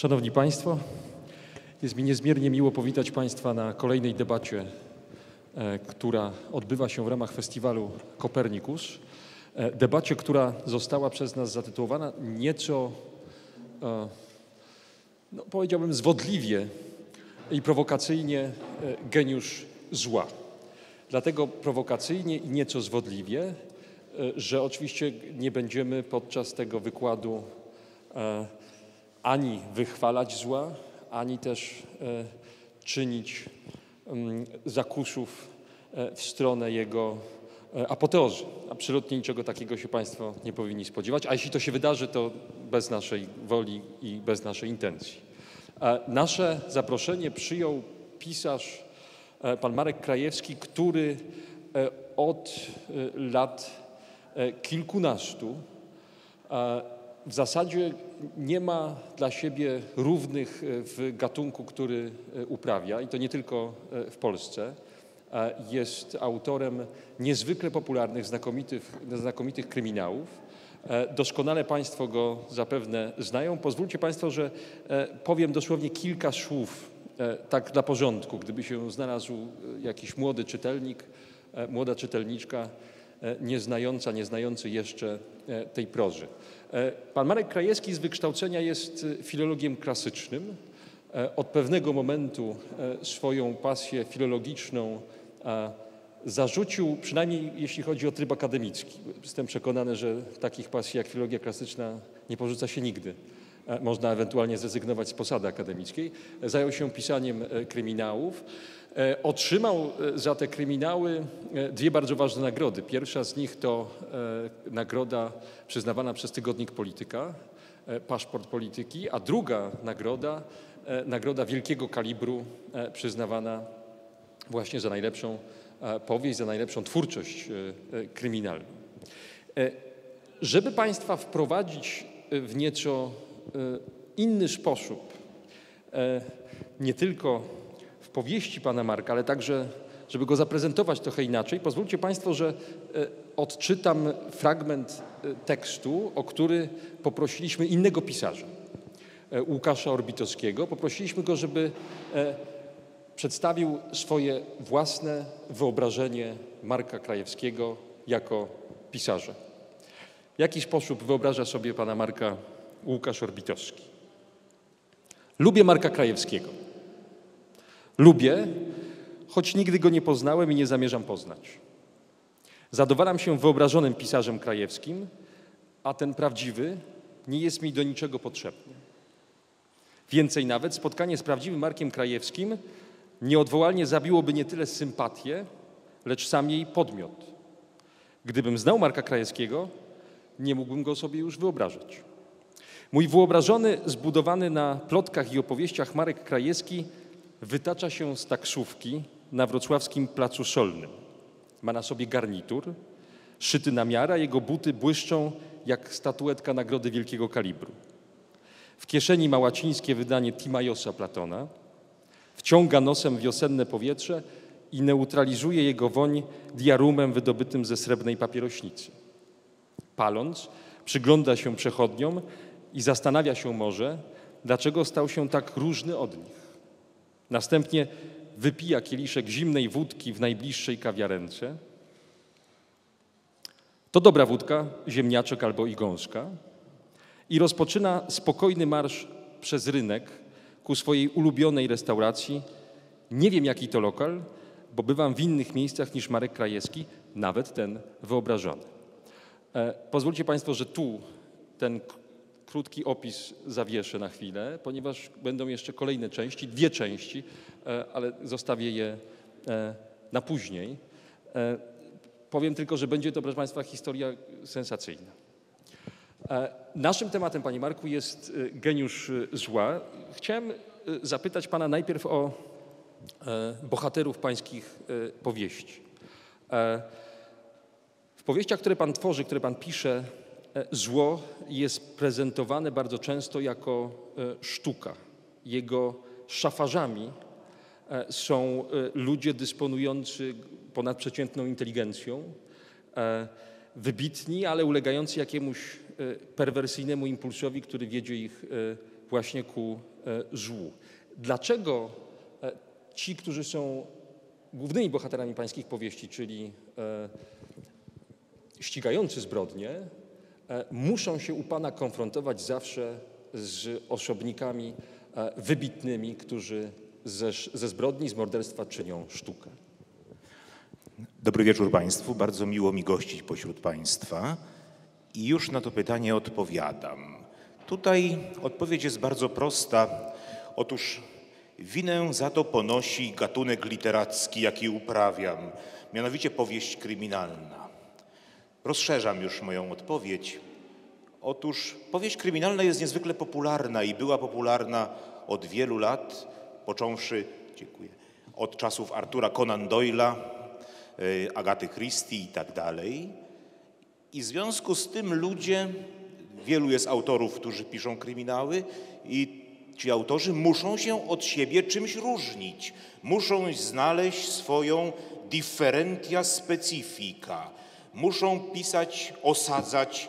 Szanowni Państwo, jest mi niezmiernie miło powitać Państwa na kolejnej debacie, która odbywa się w ramach festiwalu Kopernikus. Debacie, która została przez nas zatytułowana nieco, powiedziałbym zwodliwie i prowokacyjnie geniusz zła. Dlatego prowokacyjnie i nieco zwodliwie, że oczywiście nie będziemy podczas tego wykładu ani wychwalać zła, ani też czynić zakusów w stronę jego apoteozy. Absolutnie niczego takiego się Państwo nie powinni spodziewać, a jeśli to się wydarzy, to bez naszej woli i bez naszej intencji. Nasze zaproszenie przyjął pisarz pan Marek Krajewski, który od lat kilkunastu w zasadzie nie ma dla siebie równych w gatunku, który uprawia, i to nie tylko w Polsce. Jest autorem niezwykle popularnych, znakomitych kryminałów. Doskonale Państwo go zapewne znają. Pozwólcie Państwo, że powiem dosłownie kilka słów, tak dla porządku, gdyby się znalazł jakiś młody czytelnik, młoda czytelniczka, nieznający jeszcze tej prozy. Pan Marek Krajewski z wykształcenia jest filologiem klasycznym. Od pewnego momentu swoją pasję filologiczną zarzucił, przynajmniej jeśli chodzi o tryb akademicki. Jestem przekonany, że takich pasji jak filologia klasyczna nie porzuca się nigdy. Można ewentualnie zrezygnować z posady akademickiej. Zajął się pisaniem kryminałów. Otrzymał za te kryminały dwie bardzo ważne nagrody. Pierwsza z nich to nagroda przyznawana przez tygodnik Polityka, Paszport Polityki, a druga nagroda wielkiego kalibru przyznawana właśnie za najlepszą powieść, za najlepszą twórczość kryminalną. Żeby Państwa wprowadzić w nieco inny sposób, nie tylko w powieści pana Marka, ale także, żeby go zaprezentować trochę inaczej, pozwólcie Państwo, że odczytam fragment tekstu, o który poprosiliśmy innego pisarza, Łukasza Orbitowskiego. Poprosiliśmy go, żeby przedstawił swoje własne wyobrażenie Marka Krajewskiego jako pisarza. W jaki sposób wyobraża sobie pana Marka Łukasz Orbitowski? Lubię Marka Krajewskiego. Lubię, choć nigdy go nie poznałem i nie zamierzam poznać. Zadowalam się wyobrażonym pisarzem krajewskim, a ten prawdziwy nie jest mi do niczego potrzebny. Więcej nawet, spotkanie z prawdziwym Markiem Krajewskim nieodwołalnie zabiłoby nie tyle sympatię, lecz sam jej podmiot. Gdybym znał Marka Krajewskiego, nie mógłbym go sobie już wyobrażać. Mój wyobrażony, zbudowany na plotkach i opowieściach Marek Krajewski wytacza się z taksówki na wrocławskim Placu Solnym. Ma na sobie garnitur, szyty na miarę, a jego buty błyszczą jak statuetka nagrody wielkiego kalibru. W kieszeni ma łacińskie wydanie Timajosa Platona, wciąga nosem wiosenne powietrze i neutralizuje jego woń diarumem wydobytym ze srebrnej papierośnicy. Paląc, przygląda się przechodniom i zastanawia się może, dlaczego stał się tak różny od nich. Następnie wypija kieliszek zimnej wódki w najbliższej kawiarence. To dobra wódka, ziemniaczek albo i gąska. I rozpoczyna spokojny marsz przez rynek ku swojej ulubionej restauracji. Nie wiem, jaki to lokal, bo bywam w innych miejscach niż Marek Krajewski, nawet ten wyobrażony. Pozwólcie Państwo, że tu ten krótki opis zawieszę na chwilę, ponieważ będą jeszcze kolejne części, dwie części, ale zostawię je na później. Powiem tylko, że będzie to, proszę Państwa, historia sensacyjna. Naszym tematem, Panie Marku, jest geniusz zła. Chciałem zapytać Pana najpierw o bohaterów Pańskich powieści. W powieściach, które Pan tworzy, które Pan pisze, zło jest prezentowane bardzo często jako sztuka. Jego szafarzami są ludzie dysponujący ponadprzeciętną inteligencją, wybitni, ale ulegający jakiemuś perwersyjnemu impulsowi, który wiedzie ich właśnie ku złu. Dlaczego ci, którzy są głównymi bohaterami pańskich powieści, czyli ścigający zbrodnie, muszą się u pana konfrontować zawsze z osobnikami wybitnymi, którzy ze zbrodni, z morderstwa czynią sztukę? Dobry wieczór Państwu. Bardzo miło mi gościć pośród Państwa i już na to pytanie odpowiadam. Tutaj odpowiedź jest bardzo prosta. Otóż winę za to ponosi gatunek literacki, jaki uprawiam, mianowicie powieść kryminalna. Rozszerzam już moją odpowiedź. Otóż powieść kryminalna jest niezwykle popularna i była popularna od wielu lat, począwszy, od czasów Artura Conan Doyle'a, Agaty Christie i tak dalej. I w związku z tym wielu jest autorów, którzy piszą kryminały i ci autorzy muszą się od siebie czymś różnić. Muszą znaleźć swoją differentia specifica. Muszą pisać, osadzać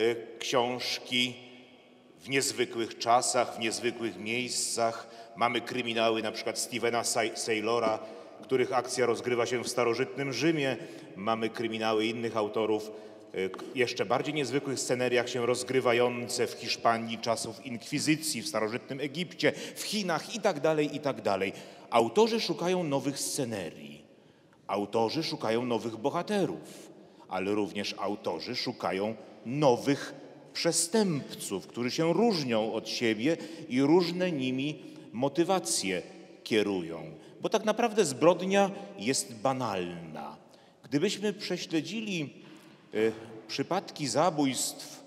książki w niezwykłych czasach, w niezwykłych miejscach. Mamy kryminały na przykład Stephena Saylora, których akcja rozgrywa się w starożytnym Rzymie. Mamy kryminały innych autorów, jeszcze bardziej niezwykłych sceneriach się rozgrywające w Hiszpanii czasów inkwizycji, w starożytnym Egipcie, w Chinach itd., itd. Autorzy szukają nowych scenerii, autorzy szukają nowych bohaterów, ale również autorzy szukają nowych przestępców, którzy się różnią od siebie i różne nimi motywacje kierują. Bo tak naprawdę zbrodnia jest banalna. Gdybyśmy prześledzili przypadki zabójstw,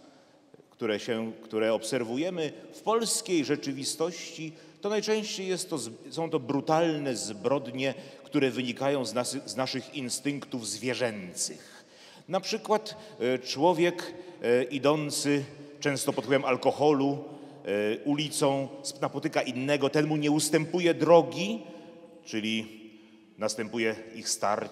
które obserwujemy w polskiej rzeczywistości, to najczęściej są to brutalne zbrodnie, które wynikają z naszych instynktów zwierzęcych. Na przykład człowiek idący często pod wpływem alkoholu ulicą napotyka innego, ten mu nie ustępuje drogi, czyli następuje ich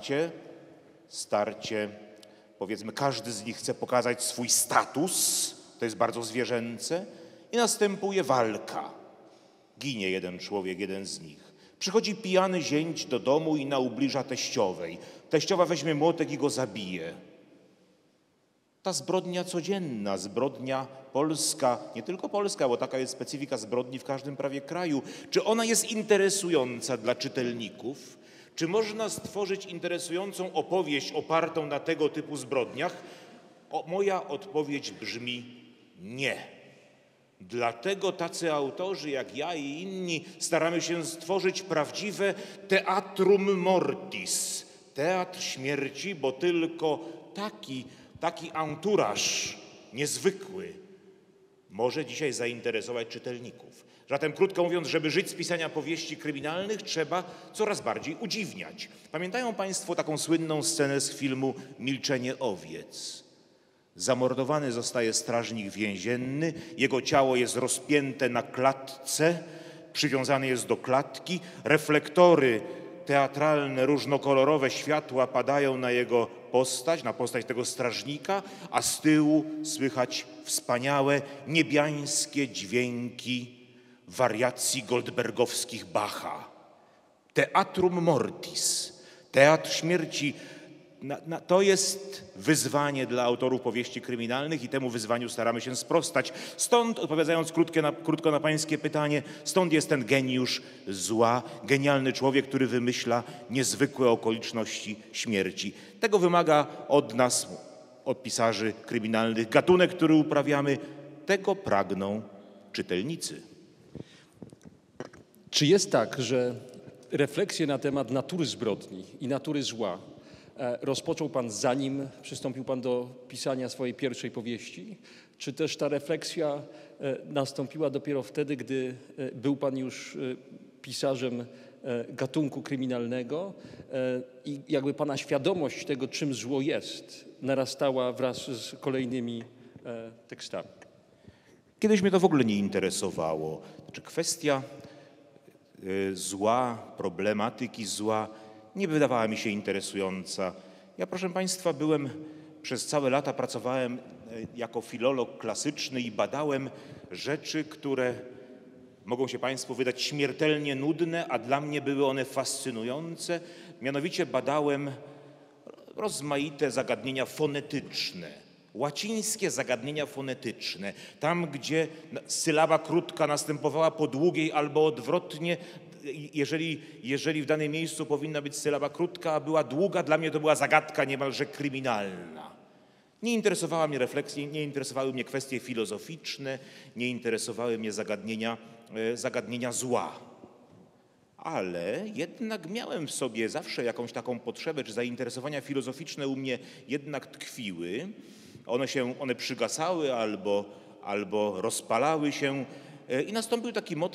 starcie, powiedzmy każdy z nich chce pokazać swój status, to jest bardzo zwierzęce, i następuje walka. Ginie jeden człowiek, jeden z nich. Przychodzi pijany zięć do domu i ubliża teściowej. Teściowa weźmie młotek i go zabije. Ta zbrodnia codzienna, zbrodnia polska, nie tylko polska, bo taka jest specyfika zbrodni w każdym prawie kraju, czy ona jest interesująca dla czytelników? Czy można stworzyć interesującą opowieść opartą na tego typu zbrodniach? Moja odpowiedź brzmi nie. Dlatego tacy autorzy jak ja i inni staramy się stworzyć prawdziwe teatrum mortis, teatr śmierci, bo tylko taki anturaż niezwykły może dzisiaj zainteresować czytelników. Zatem krótko mówiąc, żeby żyć z pisania powieści kryminalnych, trzeba coraz bardziej udziwniać. Pamiętają Państwo taką słynną scenę z filmu Milczenie owiec? Zamordowany zostaje strażnik więzienny, jego ciało jest rozpięte na klatce, przywiązany jest do klatki, reflektory teatralne, różnokolorowe światła padają na jego postać, na postać tego strażnika, a z tyłu słychać wspaniałe, niebiańskie dźwięki wariacji goldbergowskich Bacha. Teatrum mortis, teatr śmierci, to jest wyzwanie dla autorów powieści kryminalnych i temu wyzwaniu staramy się sprostać. Stąd, odpowiadając krótko na Pańskie pytanie, stąd jest ten geniusz zła, genialny człowiek, który wymyśla niezwykłe okoliczności śmierci. Tego wymaga od nas, od pisarzy kryminalnych, gatunek, który uprawiamy, tego pragną czytelnicy. Czy jest tak, że refleksję na temat natury zbrodni i natury zła rozpoczął Pan, zanim przystąpił Pan do pisania swojej pierwszej powieści? Czy też ta refleksja nastąpiła dopiero wtedy, gdy był Pan już pisarzem gatunku kryminalnego i jakby Pana świadomość tego, czym zło jest, narastała wraz z kolejnymi tekstami? Kiedyś mnie to w ogóle nie interesowało. Znaczy kwestia zła, problematyki zła nie wydawała mi się interesująca. Ja, proszę Państwa, przez całe lata pracowałem jako filolog klasyczny i badałem rzeczy, które mogą się Państwu wydać śmiertelnie nudne, a dla mnie były one fascynujące. Mianowicie badałem rozmaite zagadnienia fonetyczne, łacińskie zagadnienia fonetyczne. Tam, gdzie sylaba krótka następowała po długiej albo odwrotnie, jeżeli w danym miejscu powinna być sylaba krótka, a była długa, dla mnie to była zagadka niemalże kryminalna. Nie interesowała mnie refleksje, nie interesowały mnie kwestie filozoficzne, nie interesowały mnie zagadnienia zła. Ale jednak miałem w sobie zawsze jakąś taką potrzebę, czy zainteresowania filozoficzne u mnie jednak tkwiły. One przygasały albo rozpalały się i nastąpił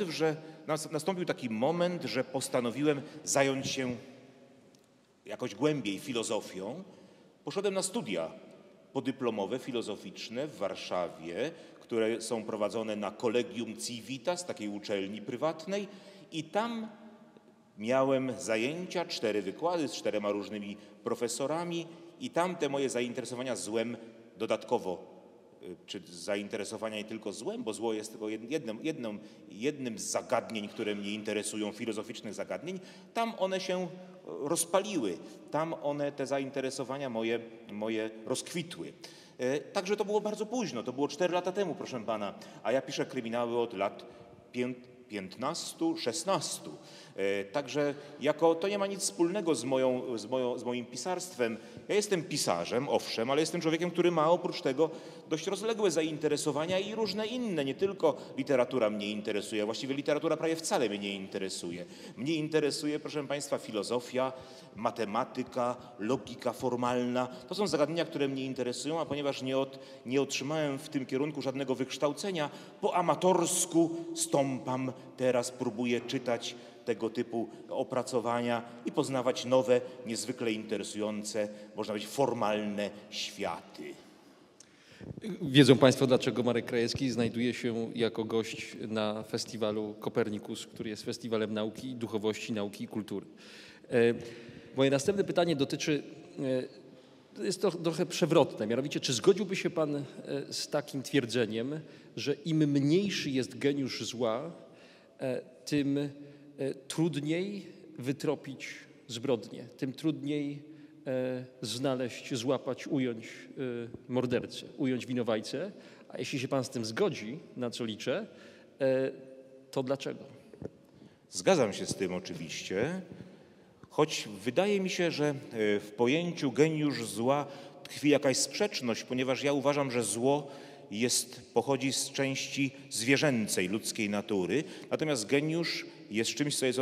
taki moment, że postanowiłem zająć się jakoś głębiej filozofią. Poszedłem na studia podyplomowe, filozoficzne w Warszawie, które są prowadzone na Collegium Civitas, takiej uczelni prywatnej, i tam miałem zajęcia, 4 wykłady z 4 różnymi profesorami i tam te moje zainteresowania złem dodatkowo, czy zainteresowania nie tylko złem, bo zło jest tylko jednym z zagadnień, które mnie interesują, filozoficznych zagadnień, tam one się rozpaliły, tam te zainteresowania moje rozkwitły. Także to było bardzo późno, to było 4 lata temu, proszę pana, a ja piszę kryminały od lat 15, 16. Także to nie ma nic wspólnego z moim pisarstwem. Ja jestem pisarzem, owszem, ale jestem człowiekiem, który ma oprócz tego dość rozległe zainteresowania i różne inne. Nie tylko literatura mnie interesuje, właściwie literatura prawie wcale mnie nie interesuje. Mnie interesuje, proszę państwa, filozofia, matematyka, logika formalna. To są zagadnienia, które mnie interesują, a ponieważ nie otrzymałem w tym kierunku żadnego wykształcenia, po amatorsku stąpam teraz, próbuję czytać tego typu opracowania i poznawać nowe, niezwykle interesujące, można powiedzieć, formalne światy. Wiedzą Państwo, dlaczego Marek Krajewski znajduje się jako gość na festiwalu Kopernikus, który jest festiwalem nauki, duchowości, nauki i kultury. Moje następne pytanie dotyczy, jest to trochę przewrotne, mianowicie czy zgodziłby się Pan z takim twierdzeniem, że im mniejszy jest geniusz zła, tym trudniej wytropić zbrodnię, tym trudniej znaleźć, złapać, ująć mordercę, ująć winowajcę. A jeśli się Pan z tym zgodzi, na co liczę, to dlaczego? Zgadzam się z tym oczywiście, choć wydaje mi się, że w pojęciu geniusz zła tkwi jakaś sprzeczność, ponieważ ja uważam, że zło pochodzi z części zwierzęcej ludzkiej natury, natomiast geniusz jest czymś, co jest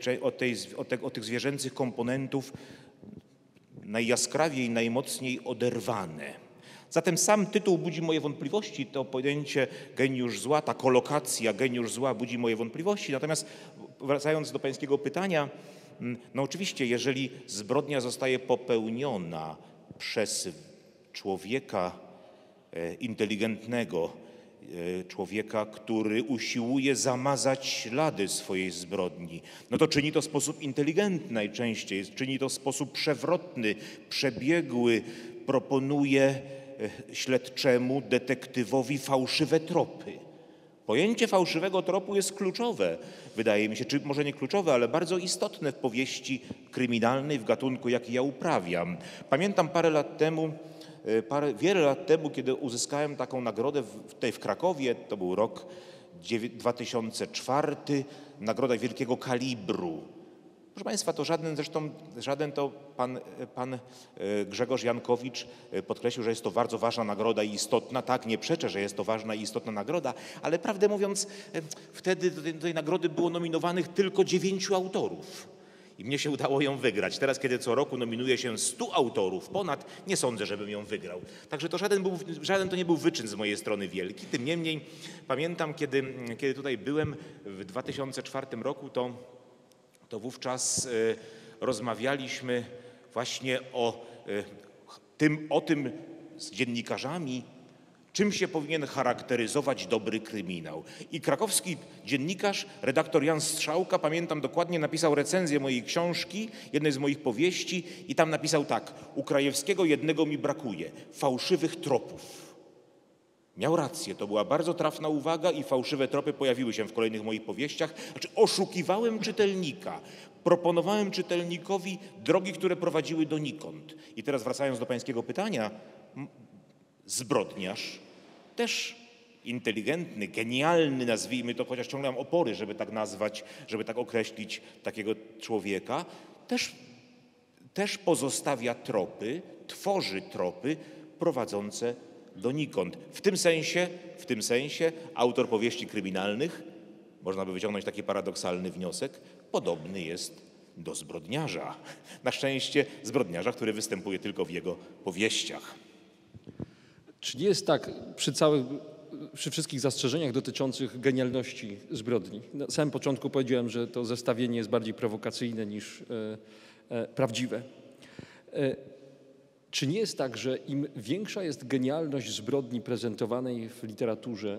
od tych zwierzęcych komponentów najjaskrawiej, najmocniej oderwane. Zatem sam tytuł budzi moje wątpliwości, to pojęcie geniusz zła, ta kolokacja geniusz zła budzi moje wątpliwości. Natomiast wracając do pańskiego pytania, no oczywiście, jeżeli zbrodnia zostaje popełniona przez człowieka inteligentnego, człowieka, który usiłuje zamazać ślady swojej zbrodni, no to czyni to w sposób inteligentny najczęściej, czyni to w sposób przewrotny, przebiegły, proponuje śledczemu, detektywowi fałszywe tropy. Pojęcie fałszywego tropu jest kluczowe, wydaje mi się, czy może nie kluczowe, ale bardzo istotne w powieści kryminalnej, w gatunku, jaki ja uprawiam. Pamiętam wiele lat temu, kiedy uzyskałem taką nagrodę tutaj w Krakowie, to był rok 2004, nagroda wielkiego kalibru. Proszę państwa, to żaden to pan Grzegorz Jankowicz podkreślił, że jest to bardzo ważna nagroda i istotna. Tak, nie przeczę, że jest to ważna i istotna nagroda, ale prawdę mówiąc, wtedy do tej nagrody było nominowanych tylko 9 autorów. I mnie się udało ją wygrać. Teraz, kiedy co roku nominuje się 100 autorów ponad, nie sądzę, żebym ją wygrał. Także to żaden to nie był wyczyn z mojej strony wielki. Tym niemniej pamiętam, kiedy tutaj byłem w 2004 roku, to wówczas rozmawialiśmy właśnie o tym z dziennikarzami, czym się powinien charakteryzować dobry kryminał. I krakowski dziennikarz, redaktor Jan Strzałka, pamiętam dokładnie, napisał recenzję mojej książki, jednej z moich powieści i tam napisał tak: u Krajewskiego jednego mi brakuje, fałszywych tropów. Miał rację, to była bardzo trafna uwaga i fałszywe tropy pojawiły się w kolejnych moich powieściach. Znaczy, oszukiwałem czytelnika, proponowałem czytelnikowi drogi, które prowadziły donikąd. I teraz wracając do pańskiego pytania, zbrodniarz, też inteligentny, genialny, nazwijmy to, chociaż ciągle mam opory, żeby tak nazwać, żeby tak określić takiego człowieka, też pozostawia tropy, tworzy tropy prowadzące donikąd. W tym sensie autor powieści kryminalnych, można by wyciągnąć taki paradoksalny wniosek, podobny jest do zbrodniarza. Na szczęście zbrodniarza, który występuje tylko w jego powieściach. Czy nie jest tak przy wszystkich zastrzeżeniach dotyczących genialności zbrodni? Na samym początku powiedziałem, że to zestawienie jest bardziej prowokacyjne niż prawdziwe. Czy nie jest tak, że im większa jest genialność zbrodni prezentowanej w literaturze,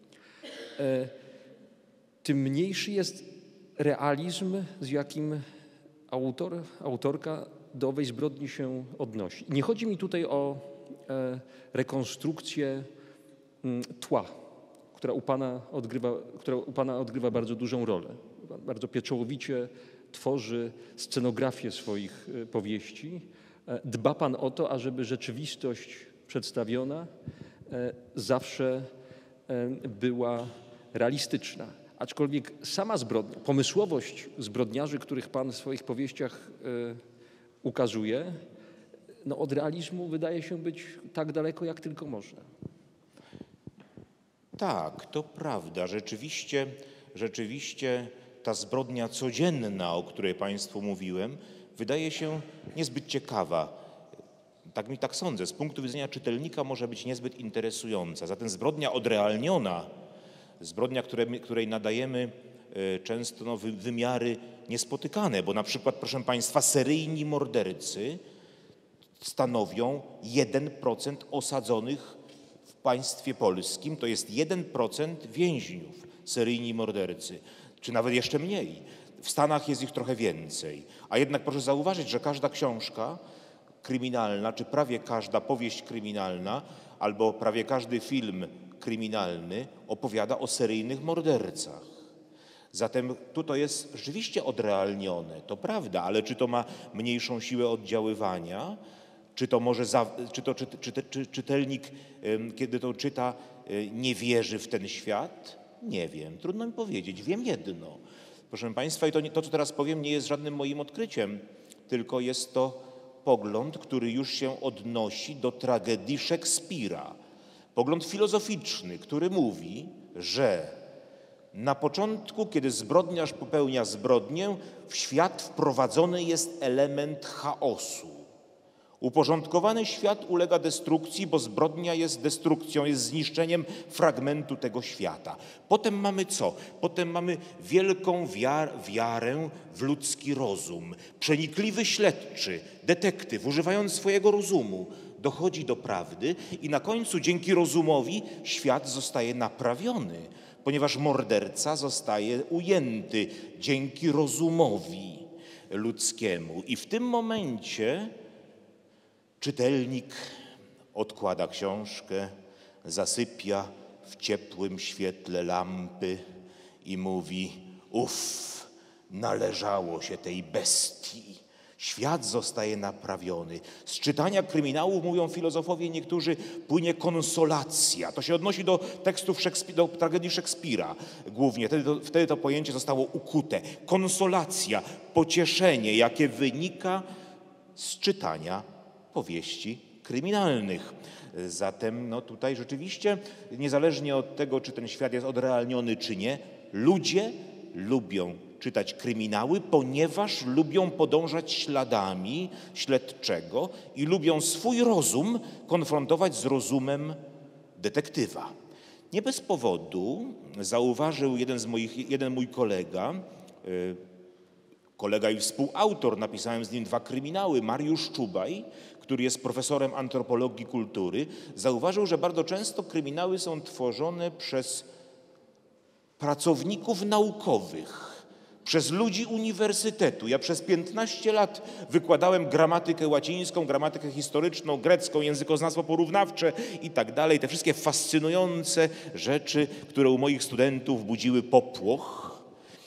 tym mniejszy jest realizm, z jakim autorka do owej zbrodni się odnosi? Nie chodzi mi tutaj o rekonstrukcję tła, która u Pana odgrywa bardzo dużą rolę. Pan bardzo pieczołowicie tworzy scenografię swoich powieści. Dba Pan o to, ażeby rzeczywistość przedstawiona zawsze była realistyczna. Aczkolwiek sama zbrodnia, pomysłowość zbrodniarzy, których Pan w swoich powieściach ukazuje, no od realizmu wydaje się być tak daleko, jak tylko można. Tak, to prawda. Rzeczywiście ta zbrodnia codzienna, o której Państwu mówiłem, wydaje się niezbyt ciekawa. Tak sądzę. Z punktu widzenia czytelnika może być niezbyt interesująca. Zatem zbrodnia odrealniona, zbrodnia, której nadajemy często wymiary niespotykane, bo na przykład, proszę Państwa, seryjni mordercy stanowią 1% osadzonych w państwie polskim, to jest 1% więźniów, seryjni mordercy, czy nawet jeszcze mniej. W Stanach jest ich trochę więcej. A jednak proszę zauważyć, że każda książka kryminalna, czy prawie każda powieść kryminalna, albo prawie każdy film kryminalny opowiada o seryjnych mordercach. Zatem tu to jest rzeczywiście odrealnione, to prawda, ale czy to ma mniejszą siłę oddziaływania? Czy to może, czytelnik, kiedy to czyta, nie wierzy w ten świat? Nie wiem, trudno mi powiedzieć. Wiem jedno. Proszę Państwa, i to, co teraz powiem, nie jest żadnym moim odkryciem, tylko jest to pogląd, który już się odnosi do tragedii Szekspira. Pogląd filozoficzny, który mówi, że na początku, kiedy zbrodniarz popełnia zbrodnię, w świat wprowadzony jest element chaosu. Uporządkowany świat ulega destrukcji, bo zbrodnia jest destrukcją, jest zniszczeniem fragmentu tego świata. Potem mamy co? Potem mamy wielką wiarę w ludzki rozum. Przenikliwy śledczy, detektyw, używając swojego rozumu, dochodzi do prawdy i na końcu dzięki rozumowi świat zostaje naprawiony, ponieważ morderca zostaje ujęty dzięki rozumowi ludzkiemu. I w tym momencie czytelnik odkłada książkę, zasypia w ciepłym świetle lampy i mówi: uff, należało się tej bestii. Świat zostaje naprawiony. Z czytania kryminałów, mówią filozofowie niektórzy, płynie konsolacja. To się odnosi do tekstów do tragedii Szekspira głównie. Wtedy to pojęcie zostało ukute. Konsolacja, pocieszenie, jakie wynika z czytania powieści kryminalnych. Zatem tutaj rzeczywiście, niezależnie od tego, czy ten świat jest odrealniony, czy nie, ludzie lubią czytać kryminały, ponieważ lubią podążać śladami śledczego i lubią swój rozum konfrontować z rozumem detektywa. Nie bez powodu zauważył jeden mój kolega i współautor, napisałem z nim 2 kryminały, Mariusz Czubaj, który jest profesorem antropologii kultury, zauważył, że bardzo często kryminały są tworzone przez pracowników naukowych, przez ludzi uniwersytetu. Ja przez 15 lat wykładałem gramatykę łacińską, gramatykę historyczną, grecką, językoznawstwo porównawcze i tak dalej. Te wszystkie fascynujące rzeczy, które u moich studentów budziły popłoch,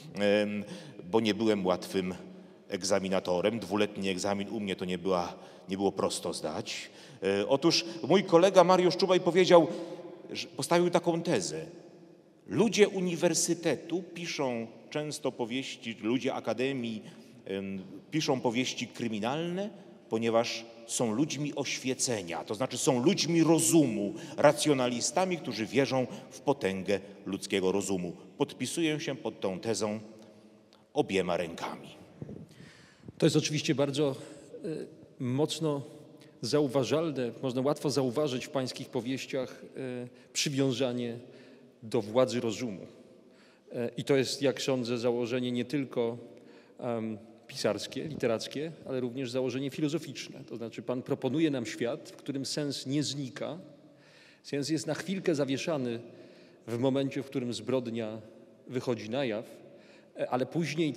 bo nie byłem łatwym egzaminatorem. 2-letni egzamin u mnie to nie było prosto zdać. Otóż mój kolega Mariusz Czubaj postawił taką tezę. Ludzie uniwersytetu piszą często powieści, ludzie akademii piszą powieści kryminalne, ponieważ są ludźmi oświecenia, to znaczy są ludźmi rozumu, racjonalistami, którzy wierzą w potęgę ludzkiego rozumu. Podpisuję się pod tą tezą obiema rękami. To jest oczywiście bardzo mocno zauważalne, można łatwo zauważyć w pańskich powieściach przywiązanie do władzy rozumu. I to jest, jak sądzę, założenie nie tylko pisarskie, literackie, ale również założenie filozoficzne. To znaczy pan proponuje nam świat, w którym sens nie znika. Sens jest na chwilkę zawieszany w momencie, w którym zbrodnia wychodzi na jaw, ale później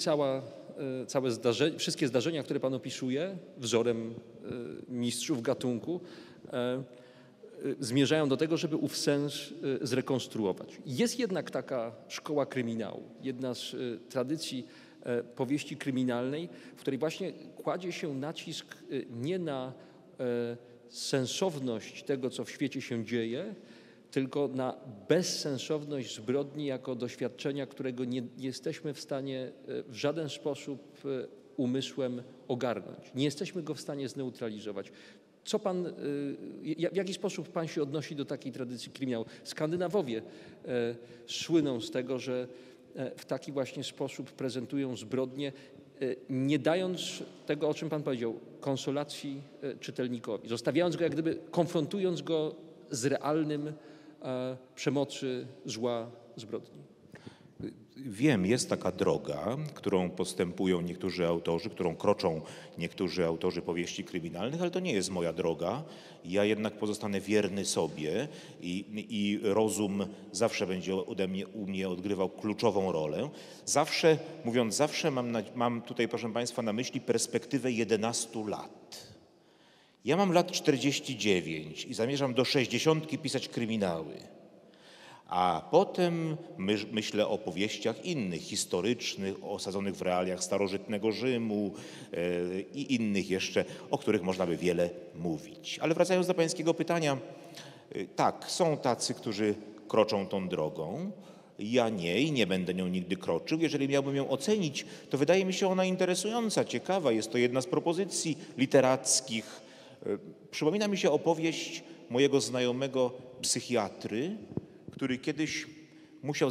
wszystkie zdarzenia, które pan opisuje, wzorem mistrzów gatunku, zmierzają do tego, żeby ów sens zrekonstruować. Jest jednak taka szkoła kryminału, jedna z tradycji powieści kryminalnej, w której właśnie kładzie się nacisk nie na sensowność tego, co w świecie się dzieje, tylko na bezsensowność zbrodni jako doświadczenia, którego nie jesteśmy w stanie w żaden sposób umysłem ogarnąć. Nie jesteśmy go w stanie zneutralizować. W jaki sposób pan się odnosi do takiej tradycji kryminału? Skandynawowie słyną z tego, że w taki właśnie sposób prezentują zbrodnie, nie dając tego, o czym pan powiedział, konsolacji czytelnikowi, zostawiając go, jak gdyby konfrontując go z realnym przemocy, zła, zbrodni. Wiem, jest taka droga, którą postępują niektórzy autorzy, którą kroczą niektórzy autorzy powieści kryminalnych, ale to nie jest moja droga. Ja jednak pozostanę wierny sobie i rozum zawsze będzie u mnie odgrywał kluczową rolę. Zawsze mam tutaj, proszę Państwa, na myśli perspektywę 11 lat. Ja mam lat 49 i zamierzam do 60 pisać kryminały. A potem myślę o powieściach innych, historycznych, osadzonych w realiach starożytnego Rzymu i innych jeszcze, o których można by wiele mówić. Ale wracając do pańskiego pytania, tak, są tacy, którzy kroczą tą drogą. Ja nie i nie będę nią nigdy kroczył. Jeżeli miałbym ją ocenić, to wydaje mi się ona interesująca, ciekawa. Jest to jedna z propozycji literackich. Przypomina mi się opowieść mojego znajomego psychiatry, który kiedyś musiał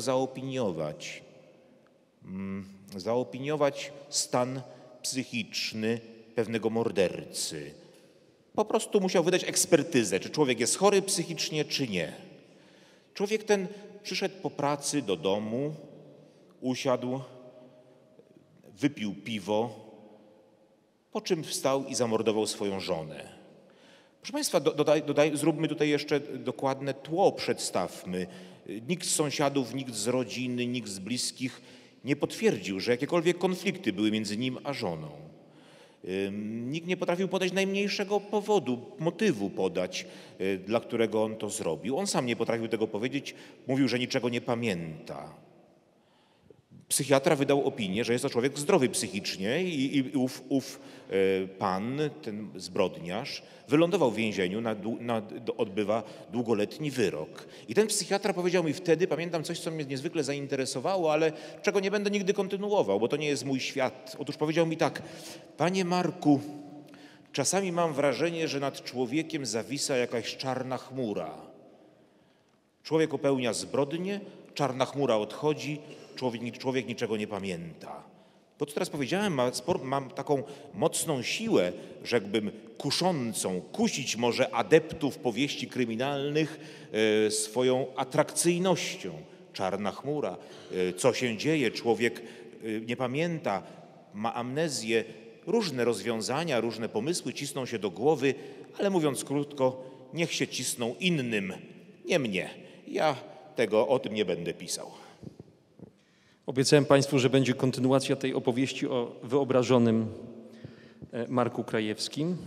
zaopiniować stan psychiczny pewnego mordercy. Po prostu musiał wydać ekspertyzę, czy człowiek jest chory psychicznie, czy nie. Człowiek ten przyszedł po pracy do domu, usiadł, wypił piwo, po czym wstał i zamordował swoją żonę. Proszę Państwa, zróbmy tutaj jeszcze dokładne tło, przedstawmy. Nikt z sąsiadów, nikt z rodziny, nikt z bliskich nie potwierdził, że jakiekolwiek konflikty były między nim a żoną. Nikt nie potrafił podać najmniejszego powodu, motywu podać, dla którego on to zrobił. On sam nie potrafił tego powiedzieć, mówił, że niczego nie pamięta. Psychiatra wydał opinię, że jest to człowiek zdrowy psychicznie i ów pan, ten zbrodniarz, wylądował w więzieniu, odbywa długoletni wyrok. I ten psychiatra powiedział mi wtedy, pamiętam coś, co mnie niezwykle zainteresowało, ale czego nie będę nigdy kontynuował, bo to nie jest mój świat. Otóż powiedział mi tak: panie Marku, czasami mam wrażenie, że nad człowiekiem zawisa jakaś czarna chmura. Człowiek popełnia zbrodnię, czarna chmura odchodzi, człowiek niczego nie pamięta. To, co teraz powiedziałem, mam taką mocną siłę, rzekłbym, kuszącą, kusić może adeptów powieści kryminalnych swoją atrakcyjnością. Czarna chmura, co się dzieje, człowiek nie pamięta, ma amnezję, różne rozwiązania, różne pomysły cisną się do głowy, ale mówiąc krótko, niech się cisną innym, nie mnie. Ja o tym nie będę pisał. Obiecałem Państwu, że będzie kontynuacja tej opowieści o wyobrażonym Marku Krajewskim.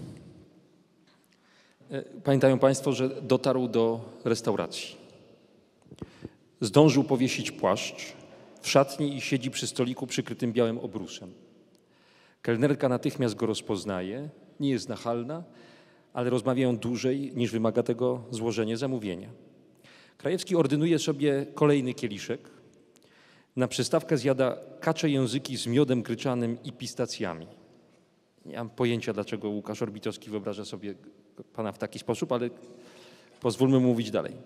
Pamiętają Państwo, że dotarł do restauracji. Zdążył powiesić płaszcz w szatni i siedzi przy stoliku przykrytym białym obrusem. Kelnerka natychmiast go rozpoznaje, nie jest nachalna, ale rozmawiają dłużej niż wymaga tego złożenie zamówienia. Krajewski ordynuje sobie kolejny kieliszek. Na przystawkę zjada kacze języki z miodem gryczanym i pistacjami. Nie mam pojęcia, dlaczego Łukasz Orbitowski wyobraża sobie pana w taki sposób, ale pozwólmy mu mówić dalej.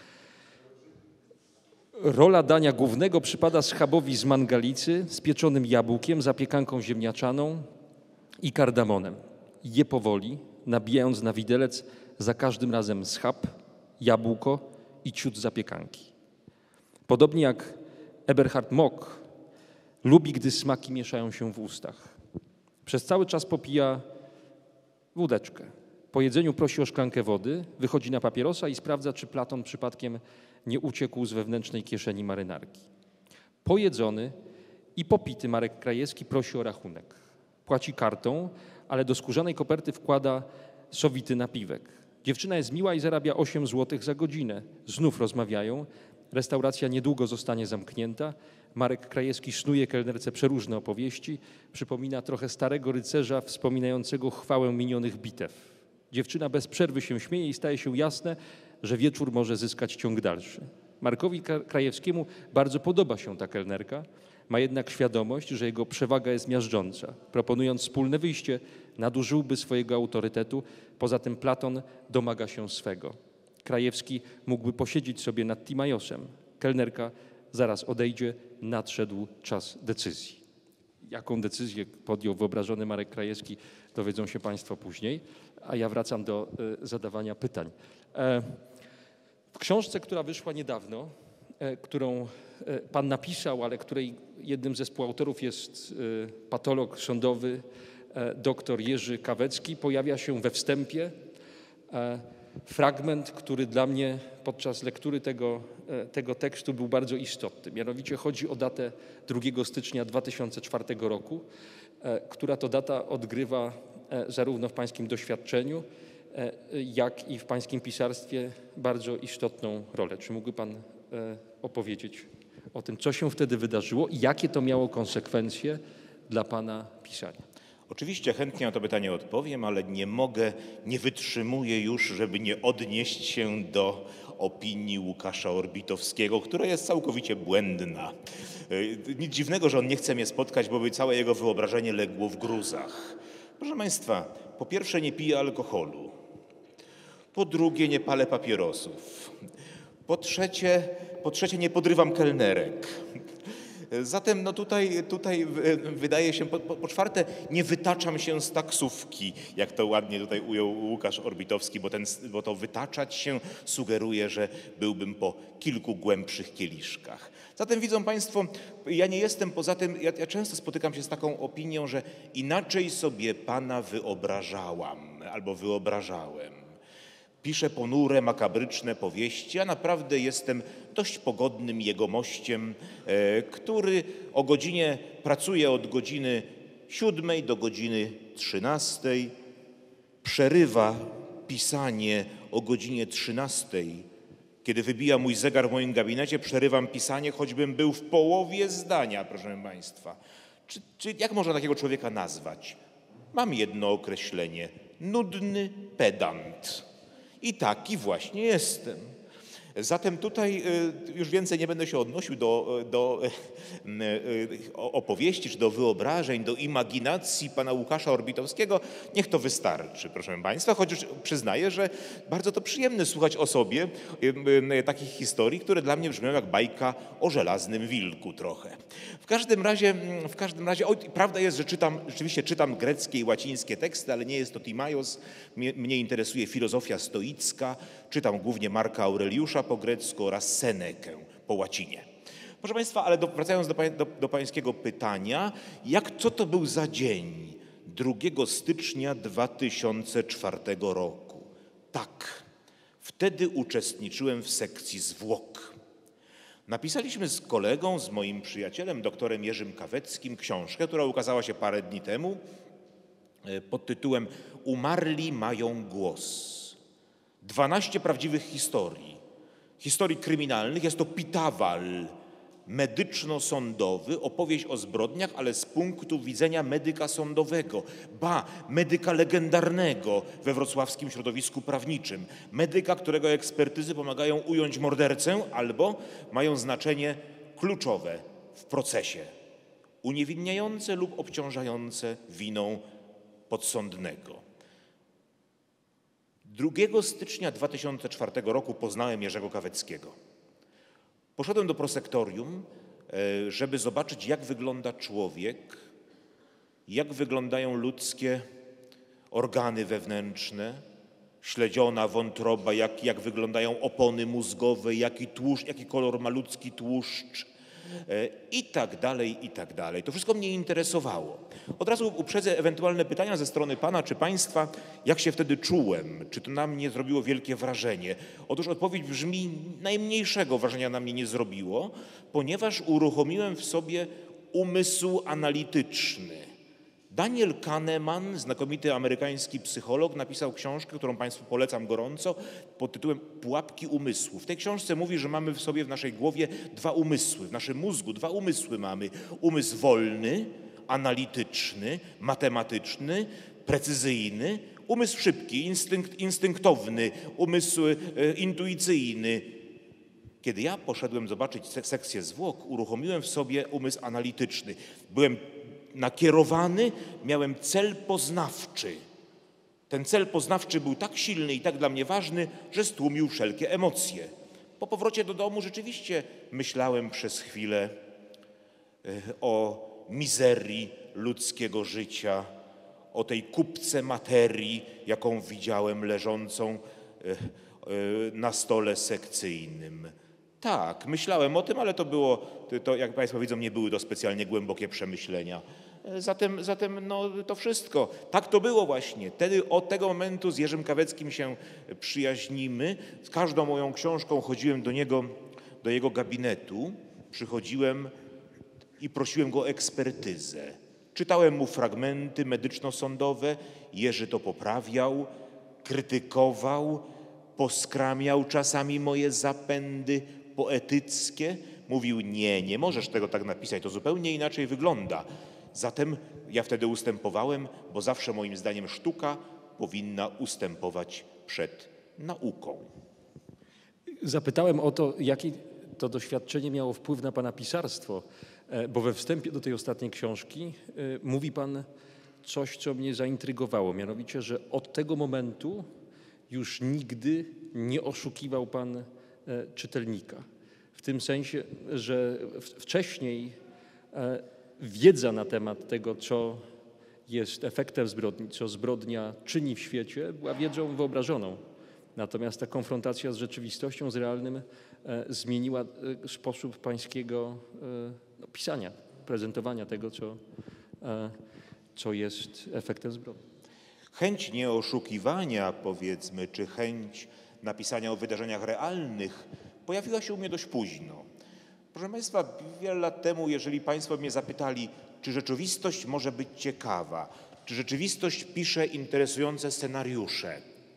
Rola dania głównego przypada schabowi z mangalicy z pieczonym jabłkiem, zapiekanką ziemniaczaną i kardamonem. Je powoli, nabijając na widelec za każdym razem schab, jabłko i ciut zapiekanki. Podobnie jak Eberhard Mock lubi, gdy smaki mieszają się w ustach. Przez cały czas popija wódeczkę. Po jedzeniu prosi o szklankę wody, wychodzi na papierosa i sprawdza, czy Platon przypadkiem nie uciekł z wewnętrznej kieszeni marynarki. Pojedzony i popity Marek Krajewski prosi o rachunek. Płaci kartą, ale do skórzanej koperty wkłada sowity napiwek. Dziewczyna jest miła i zarabia 8 zł za godzinę. Znów rozmawiają. Restauracja niedługo zostanie zamknięta. Marek Krajewski sznuje kelnerce przeróżne opowieści. Przypomina trochę starego rycerza wspominającego chwałę minionych bitew. Dziewczyna bez przerwy się śmieje i staje się jasne, że wieczór może zyskać ciąg dalszy. Markowi Krajewskiemu bardzo podoba się ta kelnerka, ma jednak świadomość, że jego przewaga jest miażdżąca. Proponując wspólne wyjście, nadużyłby swojego autorytetu. Poza tym Platon domaga się swego. Krajewski mógłby posiedzieć sobie nad Timaiosem. Kelnerka zaraz odejdzie, nadszedł czas decyzji. Jaką decyzję podjął wyobrażony Marek Krajewski, dowiedzą się Państwo później, a ja wracam do zadawania pytań. W książce, która wyszła niedawno, którą Pan napisał, ale której jednym ze współautorów jest patolog sądowy dr Jerzy Kawecki, pojawia się we wstępie fragment, który dla mnie podczas lektury tego tekstu był bardzo istotny. Mianowicie chodzi o datę 2 stycznia 2004 roku, która to data odgrywa zarówno w pańskim doświadczeniu, jak i w pańskim pisarstwie bardzo istotną rolę. Czy mógłby pan opowiedzieć o tym, co się wtedy wydarzyło i jakie to miało konsekwencje dla pana pisania? Oczywiście chętnie na to pytanie odpowiem, ale nie wytrzymuję już, żeby nie odnieść się do opinii Łukasza Orbitowskiego, która jest całkowicie błędna. Nic dziwnego, że on nie chce mnie spotkać, bo by całe jego wyobrażenie legło w gruzach. Proszę Państwa, po pierwsze nie piję alkoholu, po drugie nie palę papierosów, po trzecie nie podrywam kelnerek. Zatem no tutaj wydaje się, po czwarte nie wytaczam się z taksówki, jak to ładnie tutaj ujął Łukasz Orbitowski, bo to wytaczać się sugeruje, że byłbym po kilku głębszych kieliszkach. Zatem widzą Państwo, ja nie jestem poza tym, ja często spotykam się z taką opinią, że inaczej sobie Pana wyobrażałam albo wyobrażałem. Piszę ponure, makabryczne powieści, a naprawdę jestem dość pogodnym jegomościem, który pracuje od godziny 7 do godziny 13, przerywa pisanie o godzinie 13. Kiedy wybija mój zegar w moim gabinecie, przerywam pisanie, choćbym był w połowie zdania, proszę Państwa. Jak można takiego człowieka nazwać? Mam jedno określenie: nudny pedant. I taki właśnie jestem. Zatem tutaj już więcej nie będę się odnosił do opowieści, czy do wyobrażeń, do imaginacji pana Łukasza Orbitowskiego. Niech to wystarczy, proszę Państwa, chociaż przyznaję, że bardzo to przyjemne słuchać o sobie takich historii, które dla mnie brzmią jak bajka o żelaznym wilku trochę. W każdym razie, prawda jest, że rzeczywiście czytam greckie i łacińskie teksty, ale nie jest to Timaios. Mnie interesuje filozofia stoicka. Czytam głównie Marka Aureliusza po grecku oraz Senekę po łacinie. Proszę Państwa, ale wracając do pańskiego pytania, co to był za dzień 2 stycznia 2004 roku? Tak, wtedy uczestniczyłem w sekcji zwłok. Napisaliśmy z kolegą, z moim przyjacielem, doktorem Jerzym Kaweckim, książkę, która ukazała się parę dni temu pod tytułem Umarli mają głos. 12 prawdziwych historii. Historii kryminalnych. Jest to pitawal medyczno-sądowy, opowieść o zbrodniach, ale z punktu widzenia medyka sądowego, medyka legendarnego we wrocławskim środowisku prawniczym, medyka, którego ekspertyzy pomagają ująć mordercę albo mają znaczenie kluczowe w procesie, uniewinniające lub obciążające winą podsądnego. 2 stycznia 2004 roku poznałem Jerzego Kaweckiego. Poszedłem do prosektorium, żeby zobaczyć, jak wygląda człowiek, jak wyglądają ludzkie organy wewnętrzne, śledziona, wątroba, jak wyglądają opony mózgowe, jaki tłuszcz, jaki kolor ma ludzki tłuszcz i tak dalej, i tak dalej. To wszystko mnie interesowało. Od razu uprzedzę ewentualne pytania ze strony pana czy państwa, jak się wtedy czułem, czy to na mnie zrobiło wielkie wrażenie. Otóż odpowiedź brzmi, najmniejszego wrażenia na mnie nie zrobiło, ponieważ uruchomiłem w sobie umysł analityczny. Daniel Kahneman, znakomity amerykański psycholog, napisał książkę, którą państwu polecam gorąco, pod tytułem Pułapki umysłu. W tej książce mówi, że mamy w sobie, w naszej głowie 2 umysły, w naszym mózgu 2 umysły mamy. Umysł wolny, analityczny, matematyczny, precyzyjny, umysł szybki, instynktowny, umysł intuicyjny. Kiedy ja poszedłem zobaczyć sekcję zwłok, uruchomiłem w sobie umysł analityczny. Byłem nakierowany, miałem cel poznawczy. Ten cel poznawczy był tak silny i tak dla mnie ważny, że stłumił wszelkie emocje. Po powrocie do domu rzeczywiście myślałem przez chwilę o mizerii ludzkiego życia, o tej kupce materii, jaką widziałem leżącą na stole sekcyjnym. Tak, myślałem o tym, ale to jak państwo widzą, nie były to specjalnie głębokie przemyślenia. Zatem to wszystko. Tak to było właśnie. Wtedy od tego momentu z Jerzym Kaweckim się przyjaźnimy. Z każdą moją książką chodziłem do jego gabinetu, przychodziłem i prosiłem go o ekspertyzę. Czytałem mu fragmenty medyczno-sądowe, Jerzy to poprawiał, krytykował, poskramiał czasami moje zapędy poetyckie. Mówił, nie możesz tego tak napisać, to zupełnie inaczej wygląda. Zatem ja wtedy ustępowałem, bo zawsze moim zdaniem sztuka powinna ustępować przed nauką. Zapytałem o to, jaki to doświadczenie miało wpływ na pana pisarstwo, bo we wstępie do tej ostatniej książki mówi pan coś, co mnie zaintrygowało, mianowicie, że od tego momentu już nigdy nie oszukiwał pan czytelnika. W tym sensie, że wcześniej wiedza na temat tego, co jest efektem zbrodni, co zbrodnia czyni w świecie, była wiedzą wyobrażoną. Natomiast ta konfrontacja z rzeczywistością, z realnym zmieniła sposób pańskiego pisania, prezentowania tego, co jest efektem zbrodni. Chęć nieoszukiwania, powiedzmy, czy chęć napisania o wydarzeniach realnych pojawiła się u mnie dość późno. Proszę państwa, wiele lat temu, jeżeli państwo mnie zapytali, czy rzeczywistość może być ciekawa, czy rzeczywistość pisze interesujące scenariusze,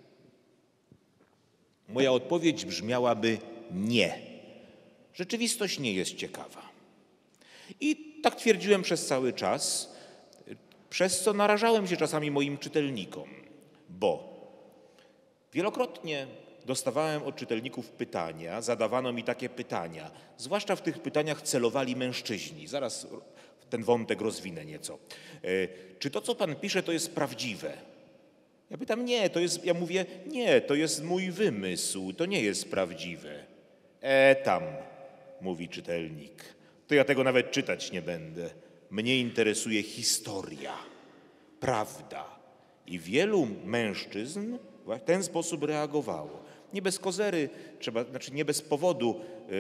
moja odpowiedź brzmiałaby nie. Rzeczywistość nie jest ciekawa. I tak twierdziłem przez cały czas, przez co narażałem się czasami moim czytelnikom, bo wielokrotnie dostawałem od czytelników pytania, zadawano mi takie pytania, zwłaszcza w tych pytaniach celowali mężczyźni. Zaraz ten wątek rozwinę nieco. Czy to, co pan pisze, to jest prawdziwe? Ja pytam, ja mówię, nie, to jest mój wymysł, to nie jest prawdziwe. Tam, mówi czytelnik, to ja tego nawet czytać nie będę. Mnie interesuje historia, prawda. I wielu mężczyzn w ten sposób reagowało. Nie bez kozery, nie bez powodu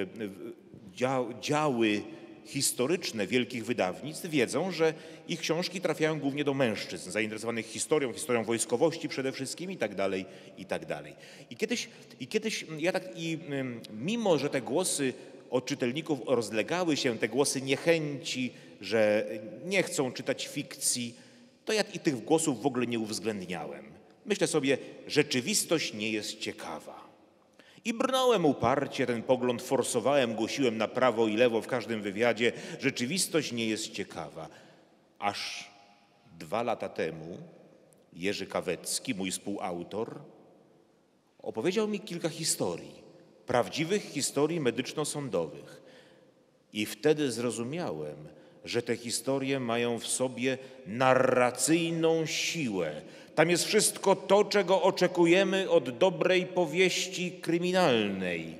działy historyczne wielkich wydawnictw wiedzą, że ich książki trafiają głównie do mężczyzn zainteresowanych historią wojskowości przede wszystkim i tak dalej, i tak dalej. Mimo że te głosy od czytelników rozlegały się te głosy niechęci, że nie chcą czytać fikcji, to ja i tych głosów w ogóle nie uwzględniałem. Myślę sobie, rzeczywistość nie jest ciekawa. I brnąłem uparcie, ten pogląd forsowałem, głosiłem na prawo i lewo w każdym wywiadzie. Rzeczywistość nie jest ciekawa. Aż 2 lata temu Jerzy Kawecki, mój współautor, opowiedział mi kilka historii, prawdziwych historii medyczno-sądowych. I wtedy zrozumiałem, że te historie mają w sobie narracyjną siłę. Tam jest wszystko to, czego oczekujemy od dobrej powieści kryminalnej.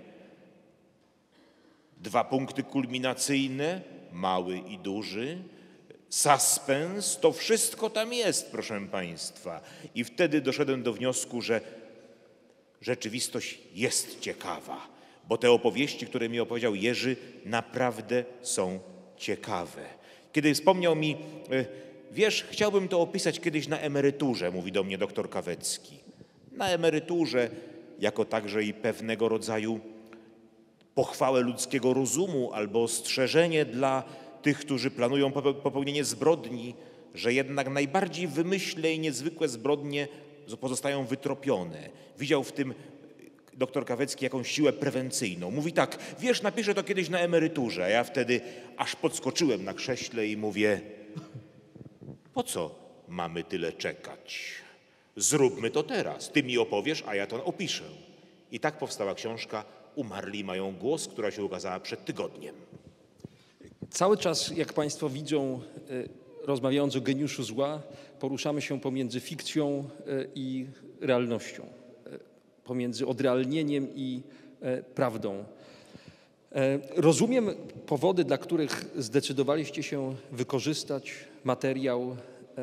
2 punkty kulminacyjne, mały i duży, suspens, to wszystko tam jest, proszę Państwa. I wtedy doszedłem do wniosku, że rzeczywistość jest ciekawa, bo te opowieści, które mi opowiedział Jerzy, naprawdę są ciekawe. Kiedy wspomniał mi, wiesz, chciałbym to opisać kiedyś na emeryturze, mówi do mnie doktor Kawecki. Na emeryturze, jako także i pewnego rodzaju pochwałę ludzkiego rozumu albo ostrzeżenie dla tych, którzy planują popełnienie zbrodni, że jednak najbardziej wymyślne i niezwykłe zbrodnie pozostają wytropione. Widział w tym doktor Kawecki jakąś siłę prewencyjną. Mówi tak, wiesz, napiszę to kiedyś na emeryturze. A ja wtedy aż podskoczyłem na krześle i mówię, po co mamy tyle czekać? Zróbmy to teraz. Ty mi opowiesz, a ja to opiszę. I tak powstała książka Umarli mają głos, która się ukazała przed tygodniem. Cały czas, jak Państwo widzą, rozmawiając o geniuszu zła, poruszamy się pomiędzy fikcją i realnością, pomiędzy odrealnieniem i prawdą. Rozumiem powody, dla których zdecydowaliście się wykorzystać materiał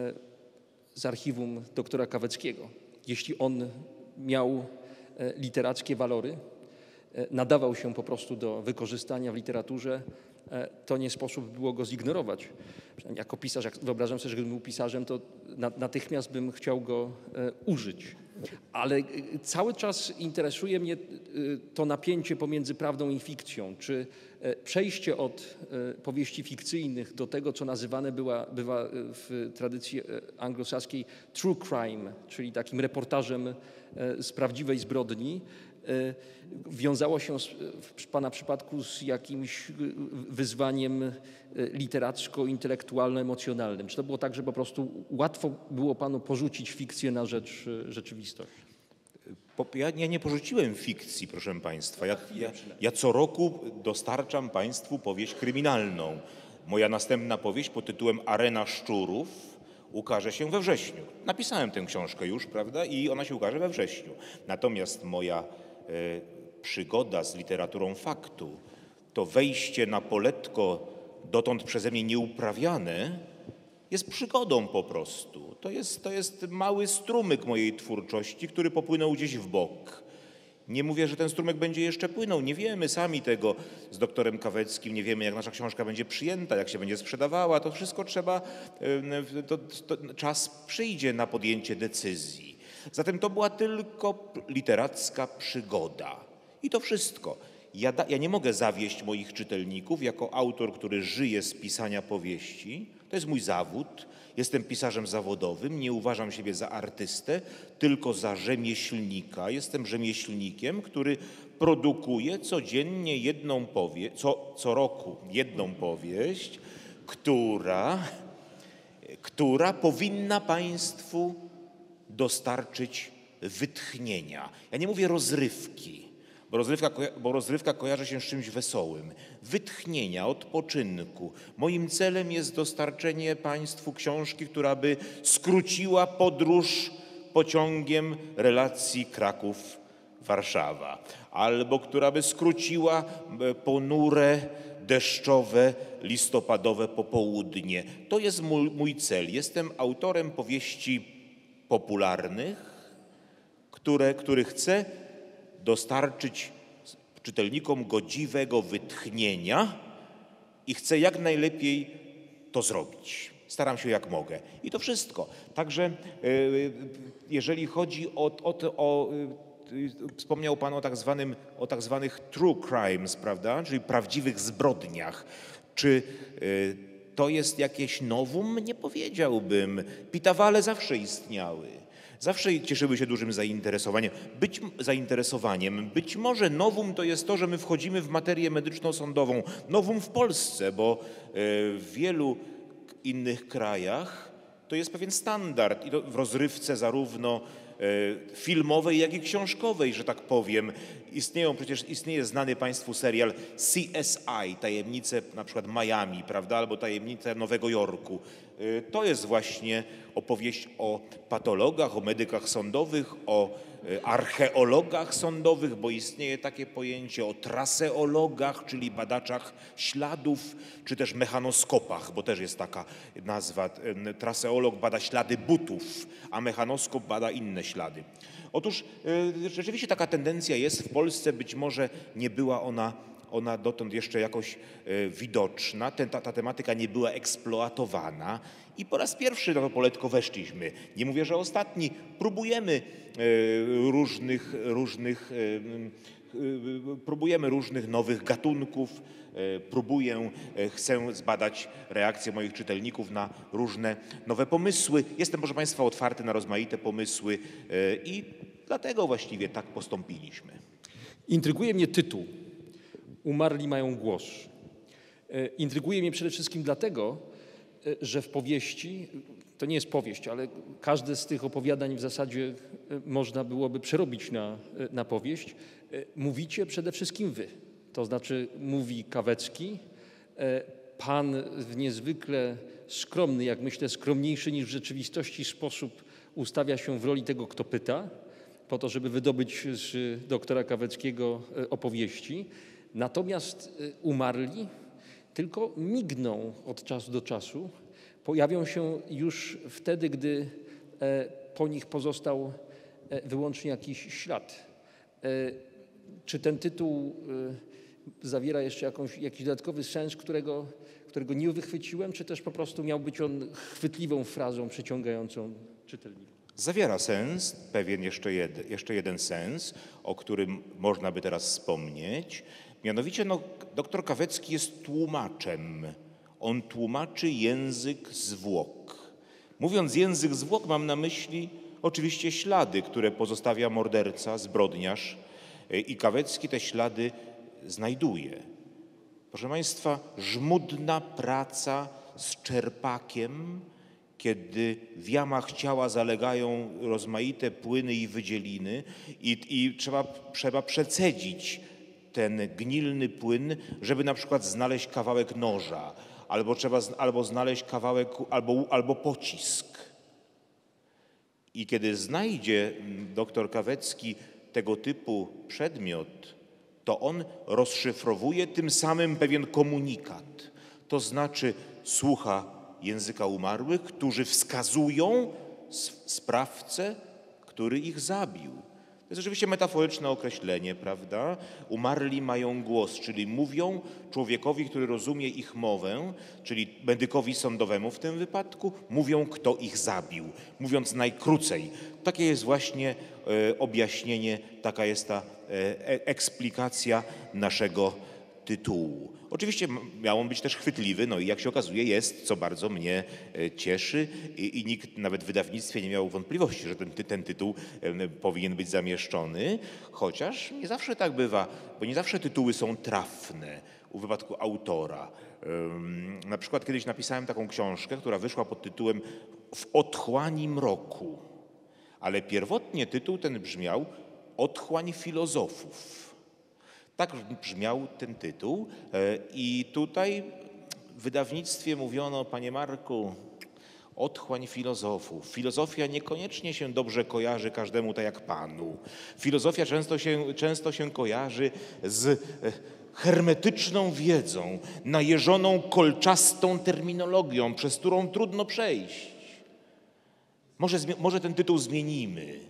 z archiwum doktora Kaweckiego. Jeśli on miał literackie walory, nadawał się po prostu do wykorzystania w literaturze, to nie sposób było go zignorować. Przynajmniej jako pisarz, jak wyobrażam sobie, że gdybym był pisarzem, to natychmiast bym chciał go użyć. Ale cały czas interesuje mnie to napięcie pomiędzy prawdą i fikcją. Czy przejście od powieści fikcyjnych do tego, co nazywane bywa w tradycji anglosaskiej true crime, czyli takim reportażem z prawdziwej zbrodni, wiązało się w Pana przypadku z jakimś wyzwaniem literacko-intelektualno-emocjonalnym? Czy to było tak, że po prostu łatwo było Panu porzucić fikcję na rzecz rzeczywistości? Ja nie porzuciłem fikcji, proszę Państwa. Ja co roku dostarczam Państwu powieść kryminalną. Moja następna powieść pod tytułem Arena Szczurów ukaże się we wrześniu. Napisałem tę książkę już, prawda, i ona się ukaże we wrześniu. Natomiast moja przygoda z literaturą faktu, to wejście na poletko dotąd przeze mnie nieuprawiane, jest przygodą po prostu. To jest mały strumyk mojej twórczości, który popłynął gdzieś w bok. Nie mówię, że ten strumyk będzie jeszcze płynął. Nie wiemy sami tego z doktorem Kaweckim, nie wiemy, jak nasza książka będzie przyjęta, jak się będzie sprzedawała. To wszystko trzeba, czas przyjdzie na podjęcie decyzji. Zatem to była tylko literacka przygoda. I to wszystko. Ja nie mogę zawieść moich czytelników jako autor, który żyje z pisania powieści. To jest mój zawód. Jestem pisarzem zawodowym, nie uważam siebie za artystę, tylko za rzemieślnika. Jestem rzemieślnikiem, który produkuje codziennie co roku jedną powieść, która powinna Państwu dostarczyć wytchnienia. Ja nie mówię rozrywki, bo rozrywka kojarzy się z czymś wesołym. Wytchnienia, odpoczynku. Moim celem jest dostarczenie Państwu książki, która by skróciła podróż pociągiem relacji Kraków-Warszawa, albo która by skróciła ponure, deszczowe, listopadowe popołudnie. To jest mój cel. Jestem autorem powieści popularnych, który chcę dostarczyć czytelnikom godziwego wytchnienia i chcę jak najlepiej to zrobić. Staram się jak mogę. I to wszystko. Także jeżeli chodzi o wspomniał Pan o tak zwanych true crimes, prawda, czyli prawdziwych zbrodniach. Czy to jest jakieś nowum? Nie powiedziałbym. Pitawale zawsze istniały. Zawsze cieszyły się dużym zainteresowaniem. Być może nowum to jest to, że my wchodzimy w materię medyczno-sądową. Nowum w Polsce, bo w wielu innych krajach to jest pewien standard i to w rozrywce zarówno filmowej, jak i książkowej, że tak powiem. Istnieje znany Państwu serial CSI, Tajemnice na przykład Miami, prawda, albo Tajemnice Nowego Jorku. To jest właśnie opowieść o patologach, o medykach sądowych, o archeologach sądowych, bo istnieje takie pojęcie, o traseologach, czyli badaczach śladów, czy też mechanoskopach, bo też jest taka nazwa. Traseolog bada ślady butów, a mechanoskop bada inne ślady. Otóż rzeczywiście taka tendencja jest w Polsce, być może nie była ona dotąd jeszcze jakoś widoczna, ta tematyka nie była eksploatowana i po raz pierwszy na to poletko weszliśmy. Nie mówię, że ostatni. Próbujemy różnych nowych gatunków, chcę zbadać reakcję moich czytelników na różne nowe pomysły. Jestem, proszę Państwa, otwarty na rozmaite pomysły i dlatego właściwie tak postąpiliśmy. Intryguje mnie tytuł. Umarli mają głos. Intryguje mnie przede wszystkim dlatego, że w powieści, to nie jest powieść, ale każde z tych opowiadań w zasadzie można byłoby przerobić na powieść, mówicie przede wszystkim wy. To znaczy mówi Kawecki, pan w niezwykle skromny, jak myślę skromniejszy niż w rzeczywistości sposób ustawia się w roli tego, kto pyta, po to, żeby wydobyć z doktora Kaweckiego opowieści. Natomiast umarli tylko migną od czasu do czasu, pojawią się już wtedy, gdy po nich pozostał wyłącznie jakiś ślad. Czy ten tytuł zawiera jeszcze jakiś dodatkowy sens, którego nie wychwyciłem, czy też po prostu miał być on chwytliwą frazą przyciągającą czytelnika? Zawiera sens, pewien jeszcze jeden sens, o którym można by teraz wspomnieć. Mianowicie doktor Kawecki jest tłumaczem. On tłumaczy język zwłok. Mówiąc język zwłok, mam na myśli oczywiście ślady, które pozostawia morderca, zbrodniarz i Kawecki te ślady znajduje. Proszę Państwa, żmudna praca z czerpakiem, kiedy w jamach ciała zalegają rozmaite płyny i wydzieliny i trzeba przecedzić ten gnilny płyn, żeby na przykład znaleźć kawałek noża, albo znaleźć kawałek, albo pocisk. I kiedy znajdzie doktor Kawecki tego typu przedmiot, to on rozszyfrowuje tym samym pewien komunikat. To znaczy słucha języka umarłych, którzy wskazują sprawcę, który ich zabił. To jest oczywiście metaforyczne określenie, prawda? Umarli mają głos, czyli mówią człowiekowi, który rozumie ich mowę, czyli medykowi sądowemu w tym wypadku, mówią, kto ich zabił. Mówiąc najkrócej. Takie jest właśnie objaśnienie, taka jest ta eksplikacja naszego tytułu. Oczywiście miał on być też chwytliwy, no i jak się okazuje jest, co bardzo mnie cieszy i nikt nawet w wydawnictwie nie miał wątpliwości, że ten tytuł powinien być zamieszczony, chociaż nie zawsze tak bywa, bo nie zawsze tytuły są trafne w wypadku autora. Na przykład kiedyś napisałem taką książkę, która wyszła pod tytułem W otchłani mroku, ale pierwotnie tytuł ten brzmiał Otchłań filozofów. Tak brzmiał ten tytuł i tutaj w wydawnictwie mówiono, panie Marku, otchłań filozofów. Filozofia niekoniecznie się dobrze kojarzy każdemu tak jak panu. Filozofia często się kojarzy z hermetyczną wiedzą, najeżoną kolczastą terminologią, przez którą trudno przejść. Może ten tytuł zmienimy.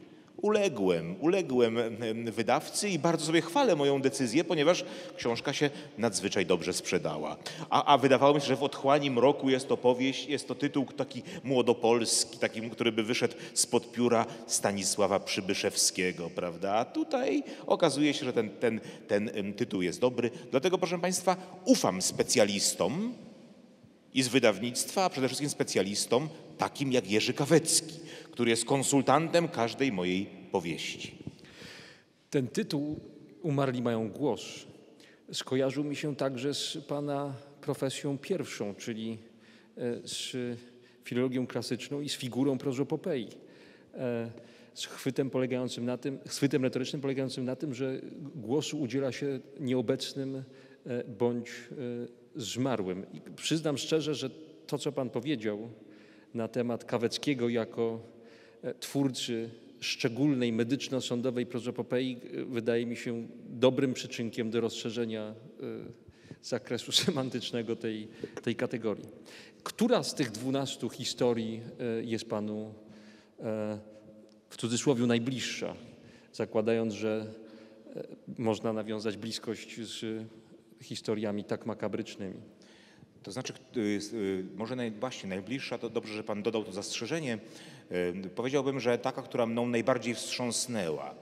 Uległem wydawcy i bardzo sobie chwalę moją decyzję, ponieważ książka się nadzwyczaj dobrze sprzedała. A wydawało mi się, że w Otchłani mroku jest to powieść, jest to tytuł taki młodopolski, taki, który by wyszedł spod pióra Stanisława Przybyszewskiego, prawda? A tutaj okazuje się, że ten tytuł jest dobry. Dlatego, proszę Państwa, ufam specjalistom i z wydawnictwa, a przede wszystkim specjalistom takim jak Jerzy Kawecki, który jest konsultantem każdej mojej powieści. Ten tytuł Umarli mają głos skojarzył mi się także z pana profesją pierwszą, czyli z filologią klasyczną i z figurą prozopopei. Z chwytem retorycznym polegającym na tym, że głosu udziela się nieobecnym bądź zmarłym. I przyznam szczerze, że to, co pan powiedział na temat Kaweckiego jako twórcy szczególnej medyczno-sądowej prozopopei, wydaje mi się dobrym przyczynkiem do rozszerzenia zakresu semantycznego tej kategorii. Która z tych 12 historii jest panu w cudzysłowie najbliższa, zakładając, że można nawiązać bliskość z historiami tak makabrycznymi? To znaczy, może właśnie najbliższa, to dobrze, że pan dodał to zastrzeżenie. Powiedziałbym, że taka, która mną najbardziej wstrząsnęła,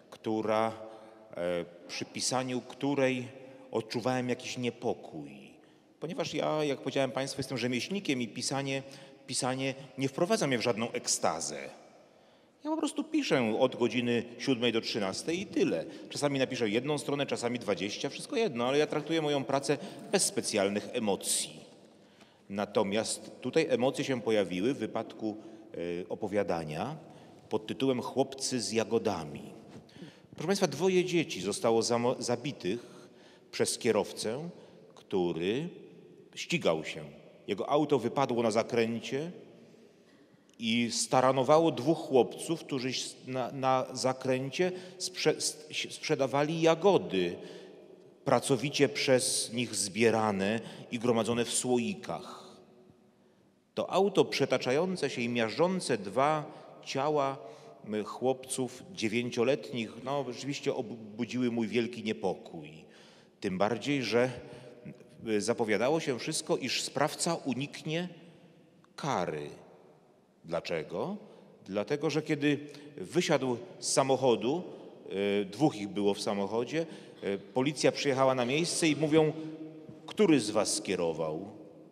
przy pisaniu której odczuwałem jakiś niepokój. Ponieważ ja, jak powiedziałem państwu, jestem rzemieślnikiem i pisanie nie wprowadza mnie w żadną ekstazę. Ja po prostu piszę od godziny 7 do 13 i tyle. Czasami napiszę 1 stronę, czasami 20, wszystko jedno, ale ja traktuję moją pracę bez specjalnych emocji. Natomiast tutaj emocje się pojawiły w wypadku opowiadania pod tytułem Chłopcy z jagodami. Proszę Państwa, 2 dzieci zostało zabitych przez kierowcę, który ścigał się. Jego auto wypadło na zakręcie i staranowało 2 chłopców, którzy na zakręcie sprzedawali jagody, pracowicie przez nich zbierane i gromadzone w słoikach. To auto przetaczające się i miażdżące 2 ciała chłopców 9-letnich, rzeczywiście obudziły mój wielki niepokój. Tym bardziej, że zapowiadało się wszystko, iż sprawca uniknie kary. Dlaczego? Dlatego, że kiedy wysiadł z samochodu, 2 ich było w samochodzie, policja przyjechała na miejsce i mówią, który z was kierował?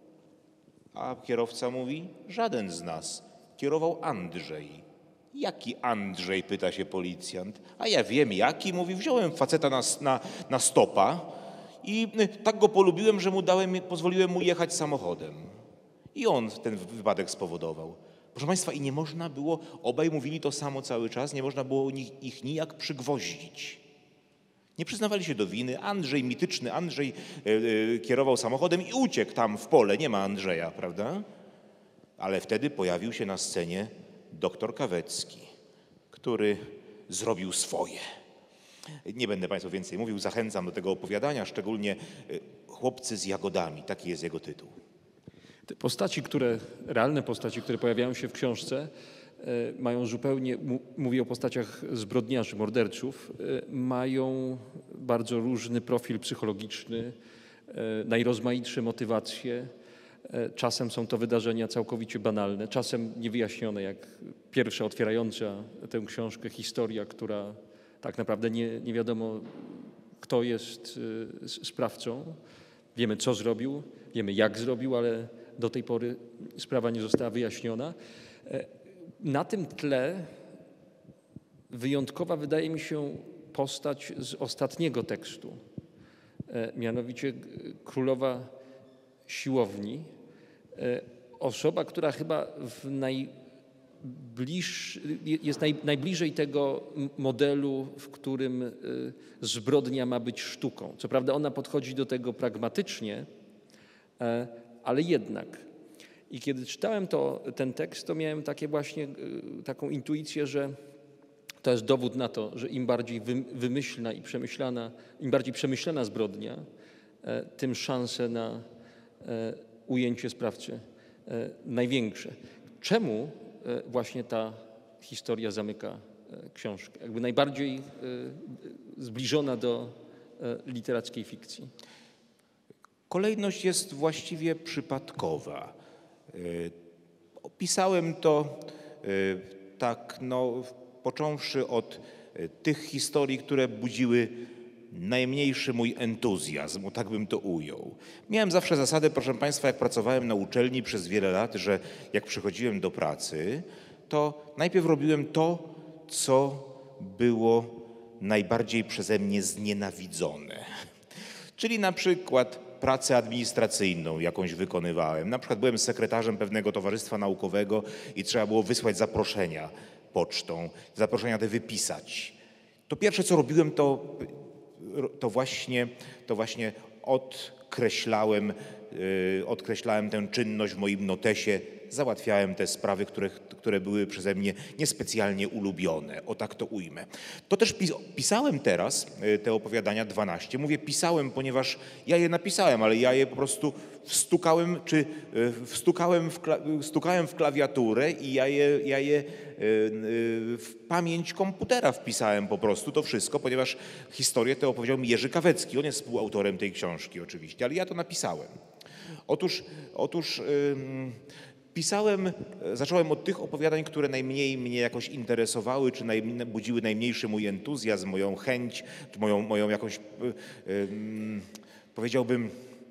A kierowca mówi, żaden z nas. Kierował Andrzej. Jaki Andrzej? Pyta się policjant. A ja wiem jaki, mówi, wziąłem faceta na stopa i tak go polubiłem, że pozwoliłem mu jechać samochodem. I on ten wypadek spowodował. Proszę Państwa, i nie można było, obaj mówili to samo cały czas, nie można było ich nijak przygwoździć. Nie przyznawali się do winy. Mityczny Andrzej kierował samochodem i uciekł tam w pole. Nie ma Andrzeja, prawda? Ale wtedy pojawił się na scenie doktor Kawecki, który zrobił swoje. Nie będę Państwu więcej mówił, zachęcam do tego opowiadania, szczególnie Chłopcy z jagodami, taki jest jego tytuł. Te postaci, realne postaci, które pojawiają się w książce, mają zupełnie, mówię o postaciach zbrodniarzy, morderców, mają bardzo różny profil psychologiczny, najrozmaitsze motywacje. Czasem są to wydarzenia całkowicie banalne, czasem niewyjaśnione, jak pierwsza otwierająca tę książkę historia, która tak naprawdę nie wiadomo, kto jest sprawcą. Wiemy, co zrobił, wiemy, jak zrobił, ale do tej pory sprawa nie została wyjaśniona. Na tym tle wyjątkowa wydaje mi się postać z ostatniego tekstu, mianowicie królowa siłowni. Osoba, która chyba jest najbliżej tego modelu, w którym zbrodnia ma być sztuką. Co prawda ona podchodzi do tego pragmatycznie, ale jednak. I kiedy czytałem ten tekst, to miałem taką intuicję, że to jest dowód na to, że im bardziej wymyślna i przemyślana, im bardziej przemyślana zbrodnia, tym szanse na ujęcie sprawcy największe. Czemu właśnie ta historia zamyka książkę, jakby najbardziej zbliżona do literackiej fikcji? Kolejność jest właściwie przypadkowa. Opisałem to tak, począwszy od tych historii, które budziły najmniejszy mój entuzjazm, tak bym to ujął. Miałem zawsze zasadę, proszę Państwa, jak pracowałem na uczelni przez wiele lat, że jak przychodziłem do pracy, to najpierw robiłem to, co było najbardziej przeze mnie znienawidzone. Czyli na przykład pracę administracyjną jakąś wykonywałem. Na przykład byłem sekretarzem pewnego towarzystwa naukowego i trzeba było wysłać zaproszenia pocztą, zaproszenia te wypisać. To pierwsze, co robiłem, to właśnie odkreślałem tę czynność w moim notesie, załatwiałem te sprawy, które były przeze mnie niespecjalnie ulubione, o tak to ujmę. To też pisałem teraz, te opowiadania 12. Mówię pisałem, ponieważ ja je napisałem, ale ja je po prostu stukałem w klawiaturę i ja je w pamięć komputera wpisałem po prostu to wszystko, ponieważ historię tę opowiedział mi Jerzy Kawecki. On jest współautorem tej książki oczywiście, ale ja to napisałem. Otóż zacząłem od tych opowiadań, które najmniej mnie jakoś interesowały, czy budziły najmniejszy mój entuzjazm, moją chęć, czy moją jakąś, powiedziałbym,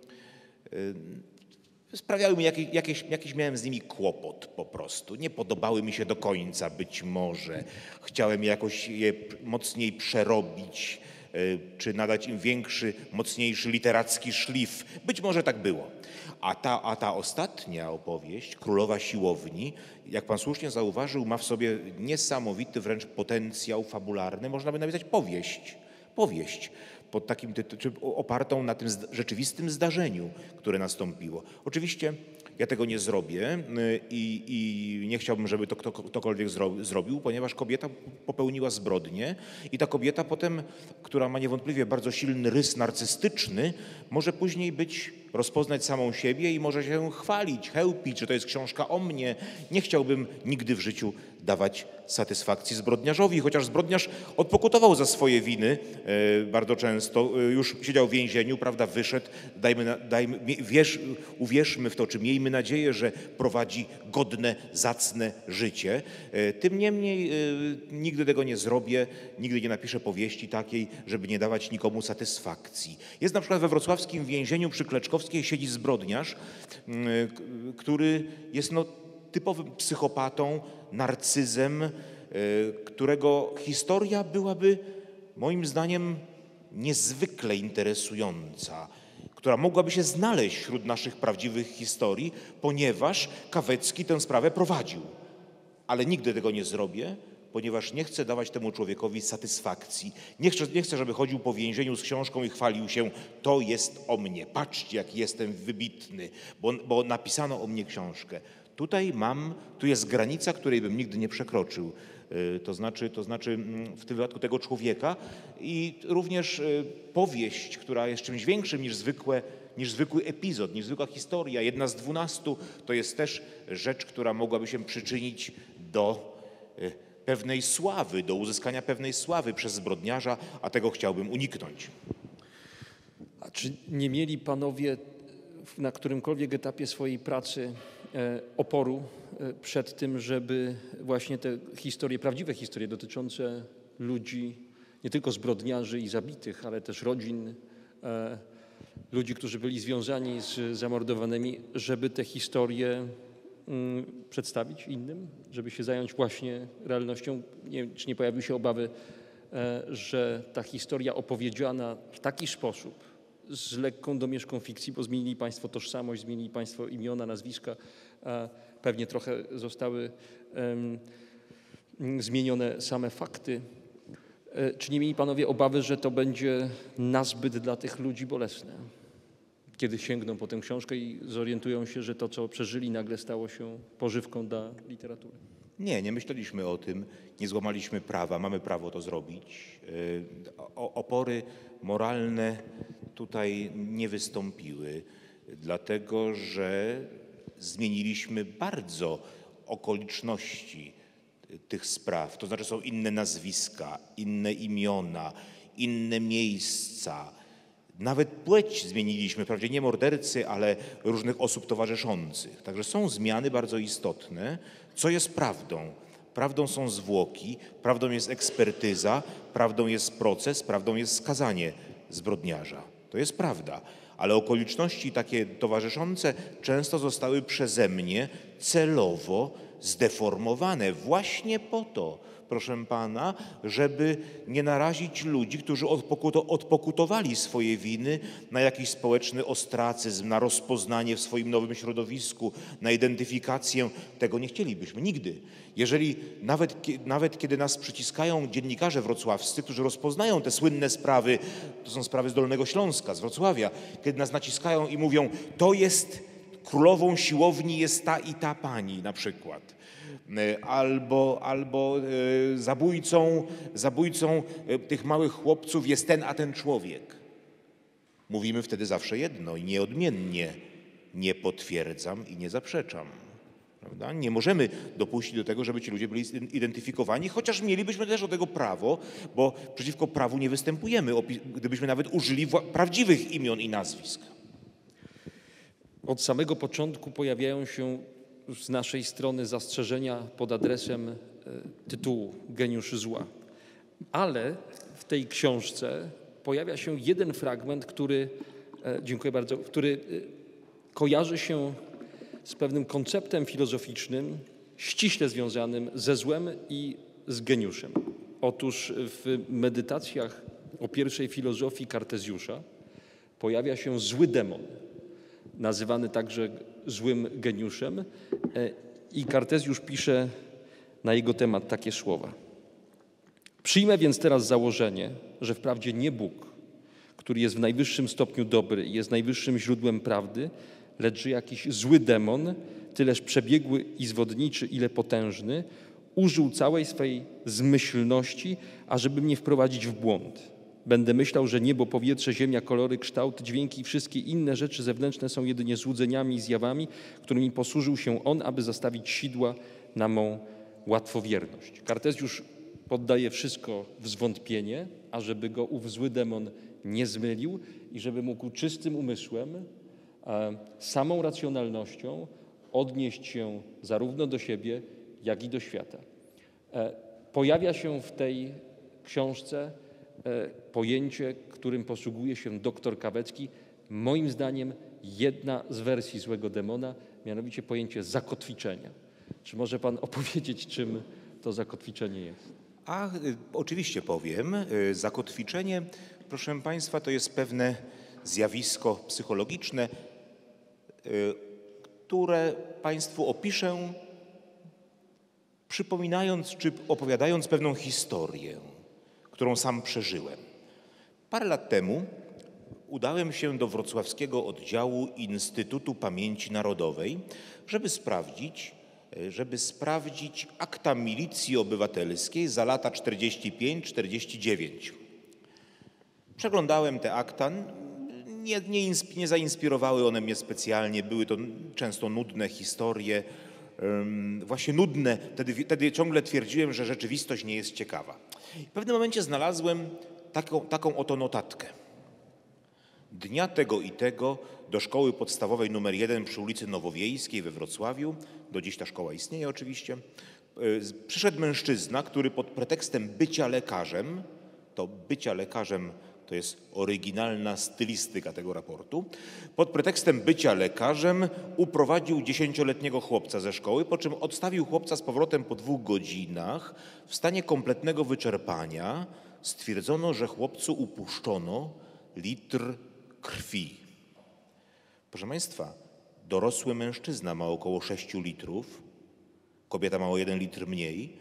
sprawiały mi jakiś miałem z nimi kłopot po prostu. Nie podobały mi się do końca być może. Chciałem jakoś je mocniej przerobić, czy nadać im większy, mocniejszy literacki szlif. Być może tak było. A ta ostatnia opowieść, Królowa Siłowni, jak pan słusznie zauważył, ma w sobie niesamowity wręcz potencjał fabularny. Można by napisać powieść pod takim opartą na tym rzeczywistym zdarzeniu, które nastąpiło. Oczywiście ja tego nie zrobię i nie chciałbym, żeby to ktokolwiek zrobił, ponieważ kobieta popełniła zbrodnię i ta kobieta potem, która ma niewątpliwie bardzo silny rys narcystyczny, może później rozpoznać samą siebie i może się chwalić, chełpić, że to jest książka o mnie. Nie chciałbym nigdy w życiu dawać satysfakcji zbrodniarzowi, chociaż zbrodniarz odpokutował za swoje winy bardzo często, już siedział w więzieniu, prawda, wyszedł, uwierzmy w to, czy miejmy nadzieję, że prowadzi godne, zacne życie. Tym niemniej nigdy tego nie zrobię, nigdy nie napiszę powieści takiej, żeby nie dawać nikomu satysfakcji. Jest na przykład we wrocławskim więzieniu przy Kleczkowskiej siedzi zbrodniarz, który jest typowym psychopatą, narcyzem, którego historia byłaby moim zdaniem niezwykle interesująca, która mogłaby się znaleźć wśród naszych prawdziwych historii, ponieważ Kawecki tę sprawę prowadził. Ale nigdy tego nie zrobię, ponieważ nie chcę dawać temu człowiekowi satysfakcji. Nie chcę, żeby chodził po więzieniu z książką i chwalił się, to jest o mnie, patrzcie jak jestem wybitny, bo napisano o mnie książkę. Tu jest granica, której bym nigdy nie przekroczył. To znaczy w tym wypadku tego człowieka i również powieść, która jest czymś większym niż zwykły epizod, niż zwykła historia. 1 z 12 to jest też rzecz, która mogłaby się przyczynić do pewnej sławy, do uzyskania pewnej sławy przez zbrodniarza, a tego chciałbym uniknąć. A czy nie mieli panowie na którymkolwiek etapie swojej pracy oporu przed tym, żeby właśnie te historie, prawdziwe historie dotyczące ludzi, nie tylko zbrodniarzy i zabitych, ale też rodzin, ludzi, którzy byli związani z zamordowanymi, żeby te historie przedstawić innym, żeby się zająć właśnie realnością? Nie wiem, czy nie pojawiły się obawy, że ta historia opowiedziana w taki sposób, z lekką domieszką fikcji, bo zmienili państwo tożsamość, zmienili państwo imiona, nazwiska, pewnie trochę zostały zmienione same fakty. Czy nie mieli panowie obawy, że to będzie nazbyt dla tych ludzi bolesne, kiedy sięgną po tę książkę i zorientują się, że to, co przeżyli, nagle stało się pożywką dla literatury? Nie myśleliśmy o tym, nie złamaliśmy prawa, mamy prawo to zrobić. Opory moralne tutaj nie wystąpiły, dlatego że zmieniliśmy bardzo okoliczności tych spraw. To znaczy są inne nazwiska, inne imiona, inne miejsca. Nawet płeć zmieniliśmy, wprawdzie nie mordercy, ale różnych osób towarzyszących. Także są zmiany bardzo istotne. Co jest prawdą? Prawdą są zwłoki, prawdą jest ekspertyza, prawdą jest proces, prawdą jest skazanie zbrodniarza. To jest prawda. Ale okoliczności takie towarzyszące często zostały przeze mnie celowo zdeformowane właśnie po to, proszę pana, żeby nie narazić ludzi, którzy odpokutowali swoje winy na jakiś społeczny ostracyzm, na rozpoznanie w swoim nowym środowisku, na identyfikację. Tego nie chcielibyśmy nigdy. Jeżeli nawet kiedy nas przyciskają dziennikarze wrocławscy, którzy rozpoznają te słynne sprawy, to są sprawy z Dolnego Śląska, z Wrocławia, kiedy nas naciskają i mówią, to jest królową siłowni jest ta i ta pani na przykład. Albo zabójcą tych małych chłopców jest ten a ten człowiek. Mówimy wtedy zawsze jedno i nieodmiennie. Nie potwierdzam i nie zaprzeczam. Prawda? Nie możemy dopuścić do tego, żeby ci ludzie byli identyfikowani, chociaż mielibyśmy też do tego prawo, bo przeciwko prawu nie występujemy, gdybyśmy nawet użyli prawdziwych imion i nazwisk. Od samego początku pojawiają się z naszej strony zastrzeżenia pod adresem tytułu Geniusz zła. Ale w tej książce pojawia się jeden fragment, który, dziękuję bardzo, który kojarzy się z pewnym konceptem filozoficznym, ściśle związanym ze złem i z geniuszem. Otóż w medytacjach o pierwszej filozofii Kartezjusza pojawia się zły demon, nazywany także złym geniuszem, i Kartezjusz pisze na jego temat takie słowa. Przyjmę więc teraz założenie, że wprawdzie nie Bóg, który jest w najwyższym stopniu dobry i jest najwyższym źródłem prawdy, lecz że jakiś zły demon, tyleż przebiegły i zwodniczy, ile potężny, użył całej swej zmyślności, ażeby mnie wprowadzić w błąd. Będę myślał, że niebo, powietrze, ziemia, kolory, kształt, dźwięki i wszystkie inne rzeczy zewnętrzne są jedynie złudzeniami i zjawami, którymi posłużył się on, aby zastawić sidła na mą łatwowierność. Kartezjusz poddaje wszystko w zwątpienie, ażeby go ów zły demon nie zmylił i żeby mógł czystym umysłem, samą racjonalnością odnieść się zarówno do siebie, jak i do świata. Pojawia się w tej książce pojęcie, którym posługuje się doktor Kawecki, moim zdaniem jedna z wersji złego demona, mianowicie pojęcie zakotwiczenia. Czy może pan opowiedzieć, czym to zakotwiczenie jest? Oczywiście powiem. Zakotwiczenie, proszę państwa, to jest pewne zjawisko psychologiczne, które państwu opiszę, przypominając czy opowiadając pewną historię, którą sam przeżyłem. Parę lat temu udałem się do wrocławskiego oddziału Instytutu Pamięci Narodowej, żeby sprawdzić akta milicji obywatelskiej za lata 45-49. Przeglądałem te akta. Nie zainspirowały one mnie specjalnie. Były to często nudne historie. Właśnie nudne. Wtedy ciągle twierdziłem, że rzeczywistość nie jest ciekawa. W pewnym momencie znalazłem taką oto notatkę. Dnia tego i tego do szkoły podstawowej nr 1 przy ulicy Nowowiejskiej we Wrocławiu, do dziś ta szkoła istnieje oczywiście, przyszedł mężczyzna, który pod pretekstem bycia lekarzem, to jest oryginalna stylistyka tego raportu, pod pretekstem bycia lekarzem uprowadził 10-letniego chłopca ze szkoły, po czym odstawił chłopca z powrotem po 2 godzinach w stanie kompletnego wyczerpania. Stwierdzono, że chłopcu upuszczono litr krwi. Proszę państwa, dorosły mężczyzna ma około 6 litrów, kobieta ma o 1 litr mniej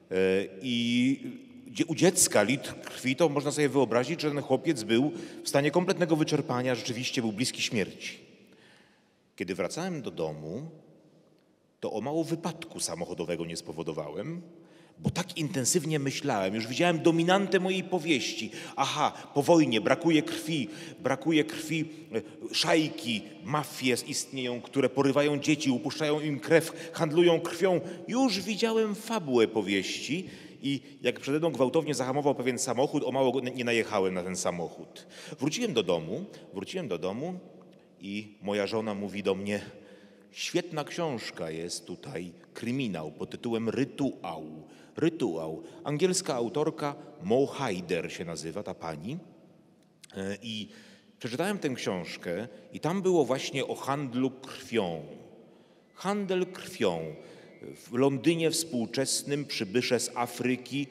i u dziecka litr krwi, to można sobie wyobrazić, że ten chłopiec był w stanie kompletnego wyczerpania, rzeczywiście był bliski śmierci. Kiedy wracałem do domu, to o mało wypadku samochodowego nie spowodowałem, Bo tak intensywnie myślałem, już widziałem dominantę mojej powieści. Aha, po wojnie brakuje krwi, szajki, mafie istnieją, które porywają dzieci, upuszczają im krew, handlują krwią. Już widziałem fabułę powieści i jak przede mną gwałtownie zahamował pewien samochód, o mało nie najechałem na ten samochód. Wróciłem do domu i moja żona mówi do mnie: świetna książka jest tutaj, kryminał pod tytułem Rytuał. Angielska autorka, Mo Hayder się nazywa ta pani. I przeczytałem tę książkę i tam było właśnie o handlu krwią. Handel krwią. W Londynie współczesnym przybysze z Afryki,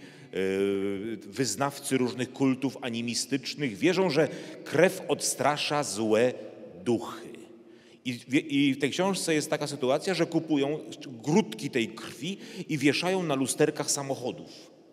wyznawcy różnych kultów animistycznych wierzą, że krew odstrasza złe duchy. I w tej książce jest taka sytuacja, że kupują grudki tej krwi i wieszają na lusterkach samochodów,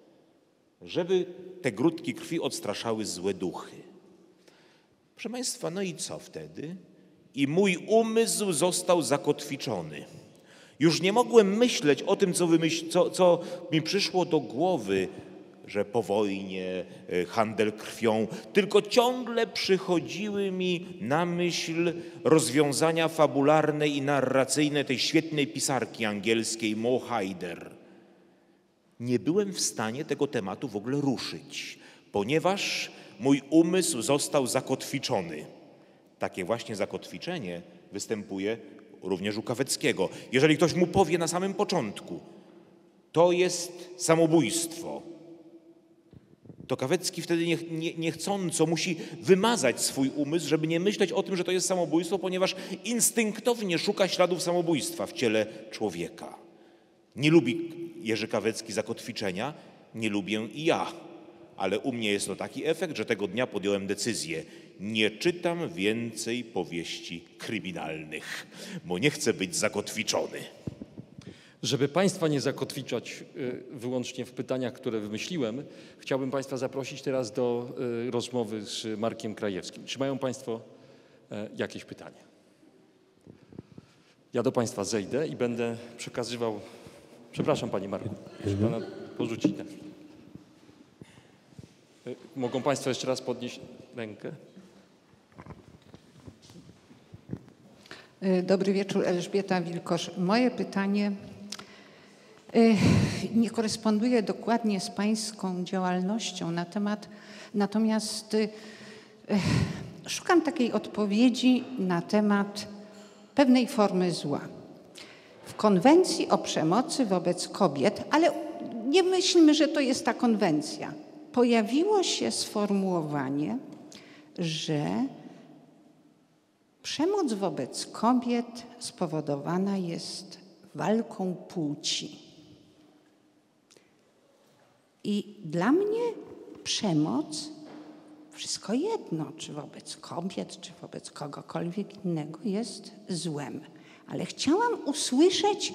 żeby te grudki krwi odstraszały złe duchy. Proszę Państwa, no i co wtedy? I mój umysł został zakotwiczony. Już nie mogłem myśleć o tym, co mi przyszło do głowy, że po wojnie handel krwią, tylko ciągle przychodziły mi na myśl rozwiązania fabularne i narracyjne tej świetnej pisarki angielskiej Mo Hayder. Nie byłem w stanie tego tematu w ogóle ruszyć, ponieważ mój umysł został zakotwiczony. Takie właśnie zakotwiczenie występuje również u Kaweckiego. Jeżeli ktoś mu powie na samym początku, to jest samobójstwo, to Kawecki wtedy niechcąco musi wymazać swój umysł, żeby nie myśleć o tym, że to jest samobójstwo, ponieważ instynktownie szuka śladów samobójstwa w ciele człowieka. Nie lubi Jerzy Kawecki zakotwiczenia, nie lubię i ja. Ale u mnie jest to taki efekt, że tego dnia podjąłem decyzję. Nie czytam więcej powieści kryminalnych, bo nie chcę być zakotwiczony. Żeby Państwa nie zakotwiczać wyłącznie w pytaniach, które wymyśliłem, chciałbym Państwa zaprosić teraz do rozmowy z Markiem Krajewskim. Czy mają Państwo jakieś pytania? Ja do Państwa zejdę i będę przekazywał... Przepraszam, Panie Marku, muszę Pana porzucić na chwilę. Mogą Państwo jeszcze raz podnieść rękę? Dobry wieczór, Elżbieta Wilkosz. Moje pytanie nie koresponduje dokładnie z Pańską działalnością na temat, natomiast szukam takiej odpowiedzi na temat pewnej formy zła. W konwencji o przemocy wobec kobiet, ale nie myślmy, że to jest ta konwencja, pojawiło się sformułowanie, że przemoc wobec kobiet spowodowana jest walką płci. I dla mnie przemoc, wszystko jedno, czy wobec kobiet, czy wobec kogokolwiek innego, jest złem. Ale chciałam usłyszeć,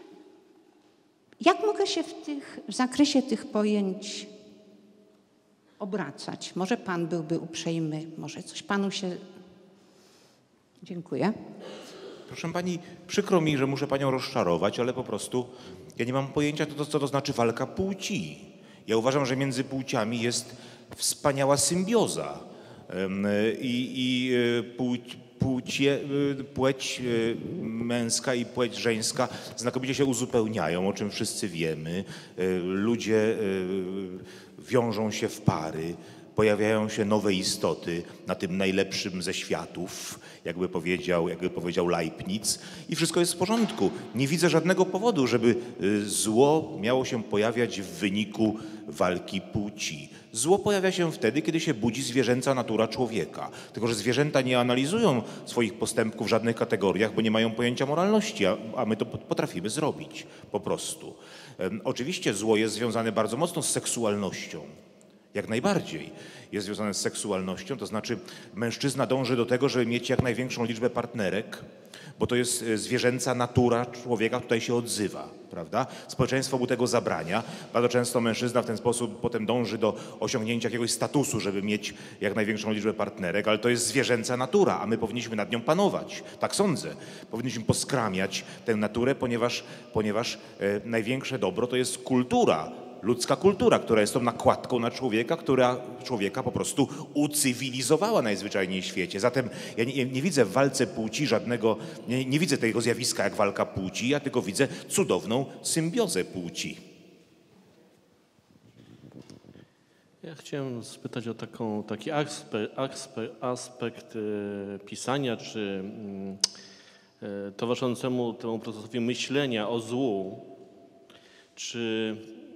jak mogę się w zakresie tych pojęć obracać. Może Pan byłby uprzejmy, może coś Panu się... Dziękuję. Proszę Pani, przykro mi, że muszę Panią rozczarować, ale po prostu ja nie mam pojęcia, co to znaczy walka płci. Ja uważam, że między płciami jest wspaniała symbioza i płeć męska i płeć żeńska znakomicie się uzupełniają, o czym wszyscy wiemy. Ludzie wiążą się w pary, pojawiają się nowe istoty na tym najlepszym ze światów, jakby powiedział Leibniz, i wszystko jest w porządku. Nie widzę żadnego powodu, żeby zło miało się pojawiać w wyniku walki płci. Zło pojawia się wtedy, kiedy się budzi zwierzęca natura człowieka. Tylko że zwierzęta nie analizują swoich postępków w żadnych kategoriach, bo nie mają pojęcia moralności, a my to potrafimy zrobić po prostu. Oczywiście zło jest związane bardzo mocno z seksualnością. Jak najbardziej jest związane z seksualnością, to znaczy mężczyzna dąży do tego, żeby mieć jak największą liczbę partnerek, bo to jest zwierzęca natura człowieka, tutaj się odzywa, prawda? Społeczeństwo mu tego zabrania. Bardzo często mężczyzna w ten sposób potem dąży do osiągnięcia jakiegoś statusu, żeby mieć jak największą liczbę partnerek, ale to jest zwierzęca natura, a my powinniśmy nad nią panować. Tak sądzę. Powinniśmy poskramiać tę naturę, ponieważ największe dobro to jest kultura, ludzka kultura, która jest tą nakładką na człowieka, która człowieka po prostu ucywilizowała najzwyczajniej w świecie. Zatem ja nie widzę w walce płci żadnego, nie widzę tego zjawiska jak walka płci, ja tylko widzę cudowną symbiozę płci. Ja chciałem spytać o taki aspekt pisania, czy towarzyszącemu temu procesowi myślenia o złu, czy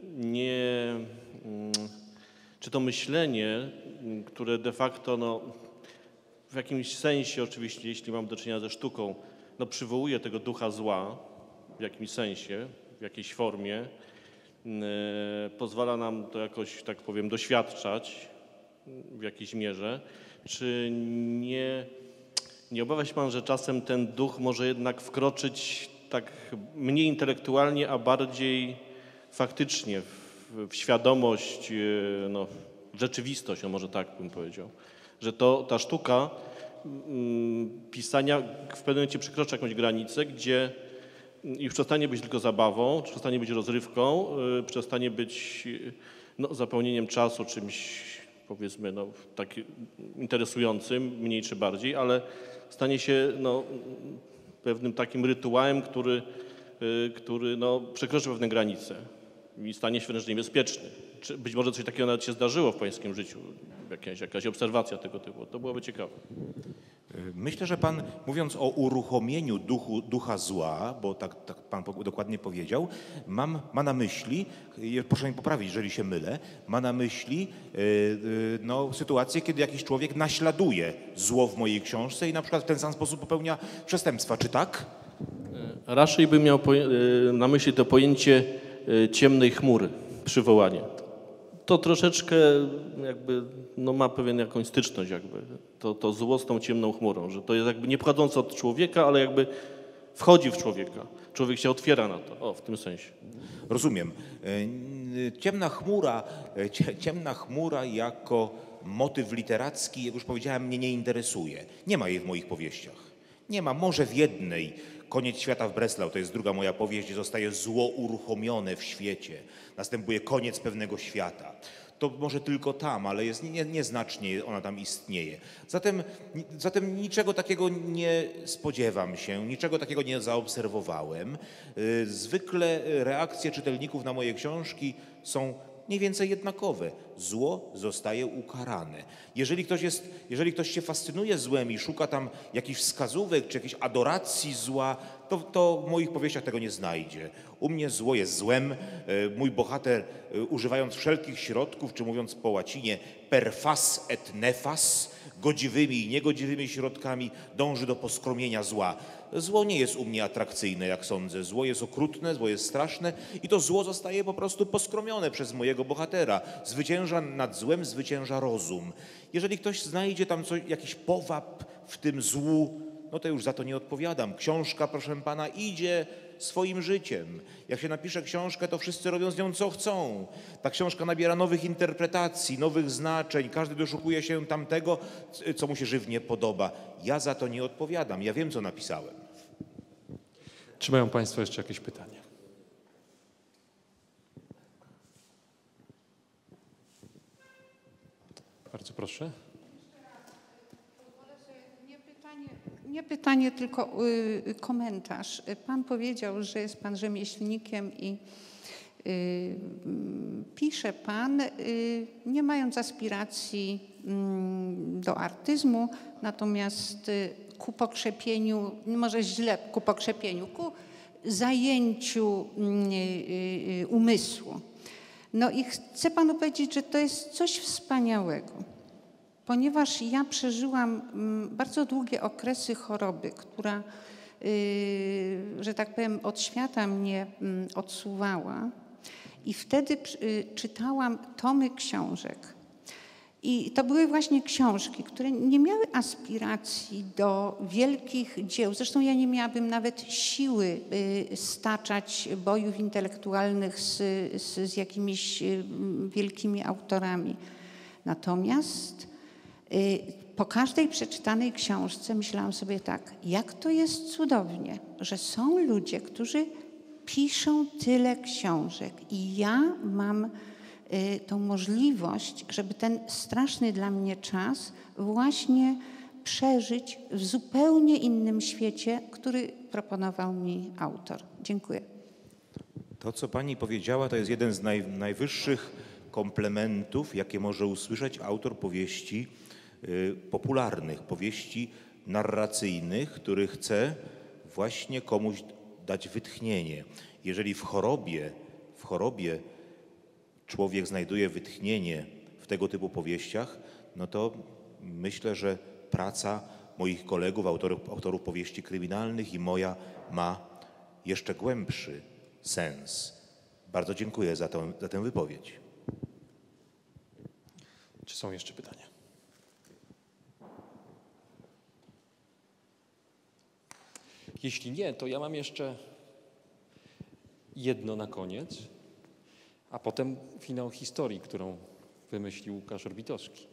to myślenie, które de facto w jakimś sensie oczywiście, jeśli mam do czynienia ze sztuką, przywołuje tego ducha zła w jakimś sensie, w jakiejś formie, pozwala nam to jakoś, tak powiem, doświadczać w jakiejś mierze. Czy nie obawia się pan, że czasem ten duch może jednak wkroczyć tak mniej intelektualnie, a bardziej faktycznie w świadomość, w rzeczywistość, może tak bym powiedział, że ta sztuka pisania w pewnym momencie przekracza jakąś granicę, gdzie już przestanie być tylko zabawą, przestanie być rozrywką, przestanie być zapełnieniem czasu czymś, powiedzmy, tak interesującym, mniej czy bardziej, ale stanie się pewnym takim rytuałem, który przekroczy pewne granice i stanie się wręcz niebezpieczny. Czy być może coś takiego nawet się zdarzyło w pańskim życiu, jakaś obserwacja tego typu, to byłoby ciekawe. Myślę, że pan, mówiąc o uruchomieniu ducha zła, bo tak pan dokładnie powiedział, ma na myśli, proszę mnie poprawić, jeżeli się mylę, ma na myśli sytuację, kiedy jakiś człowiek naśladuje zło w mojej książce i na przykład w ten sam sposób popełnia przestępstwa. Czy tak? Raczej bym miał na myśli to pojęcie ciemnej chmury, przywołanie. To troszeczkę jakby ma pewien jakąś styczność jakby, to zło z tą ciemną chmurą, że to jest jakby nie pochodzące od człowieka, ale jakby wchodzi w człowieka. Człowiek się otwiera na to, w tym sensie. Rozumiem. Ciemna chmura jako motyw literacki, jak już powiedziałem, mnie nie interesuje. Nie ma jej w moich powieściach. Nie ma, może w jednej. Koniec świata w Breslau, to jest druga moja powieść, gdzie zostaje zło uruchomione w świecie. Następuje koniec pewnego świata. To może tylko tam, ale nieznacznie ona tam istnieje. Zatem niczego takiego nie spodziewam się, niczego takiego nie zaobserwowałem. Zwykle reakcje czytelników na moje książki są mniej więcej jednakowe. Zło zostaje ukarane. Jeżeli ktoś się fascynuje złem i szuka tam jakichś wskazówek czy jakiejś adoracji zła, to w moich powieściach tego nie znajdzie. U mnie zło jest złem. Mój bohater, używając wszelkich środków, czy mówiąc po łacinie per fas et nefas, godziwymi i niegodziwymi środkami dąży do poskromienia zła. Zło nie jest u mnie atrakcyjne, jak sądzę. Zło jest okrutne, zło jest straszne i to zło zostaje po prostu poskromione przez mojego bohatera. Zwycięża nad złem, zwycięża rozum. Jeżeli ktoś znajdzie tam jakiś powab w tym złu, to już za to nie odpowiadam. Książka, proszę pana, idzie swoim życiem. Jak się napisze książkę, to wszyscy robią z nią co chcą. Ta książka nabiera nowych interpretacji, nowych znaczeń. Każdy doszukuje się tamtego, co mu się żywnie podoba. Ja za to nie odpowiadam. Ja wiem, co napisałem. Czy mają państwo jeszcze jakieś pytania? Bardzo proszę. Nie pytanie, tylko komentarz. Pan powiedział, że jest pan rzemieślnikiem i pisze pan, nie mając aspiracji do artyzmu, natomiast ku pokrzepieniu, może źle ku pokrzepieniu, ku zajęciu umysłu. I chcę panu powiedzieć, że to jest coś wspaniałego. Ponieważ ja przeżyłam bardzo długie okresy choroby, która, że tak powiem, od świata mnie odsuwała i wtedy czytałam tomy książek. I to były właśnie książki, które nie miały aspiracji do wielkich dzieł. Zresztą ja nie miałabym nawet siły staczać bojów intelektualnych z jakimiś wielkimi autorami. Natomiast po każdej przeczytanej książce myślałam sobie tak, jak to jest cudownie, że są ludzie, którzy piszą tyle książek i ja mam tą możliwość, żeby ten straszny dla mnie czas właśnie przeżyć w zupełnie innym świecie, który proponował mi autor. Dziękuję. To, co pani powiedziała, to jest jeden z najwyższych komplementów, jakie może usłyszeć autor powieści popularnych, powieści narracyjnych, który chce właśnie komuś dać wytchnienie. Jeżeli w chorobie człowiek znajduje wytchnienie w tego typu powieściach, no to myślę, że praca moich kolegów, autorów powieści kryminalnych i moja ma jeszcze głębszy sens. Bardzo dziękuję za tę wypowiedź. Czy są jeszcze pytania? Jeśli nie, to ja mam jeszcze jedno na koniec, a potem finał historii, którą wymyślił Łukasz Orbitowski.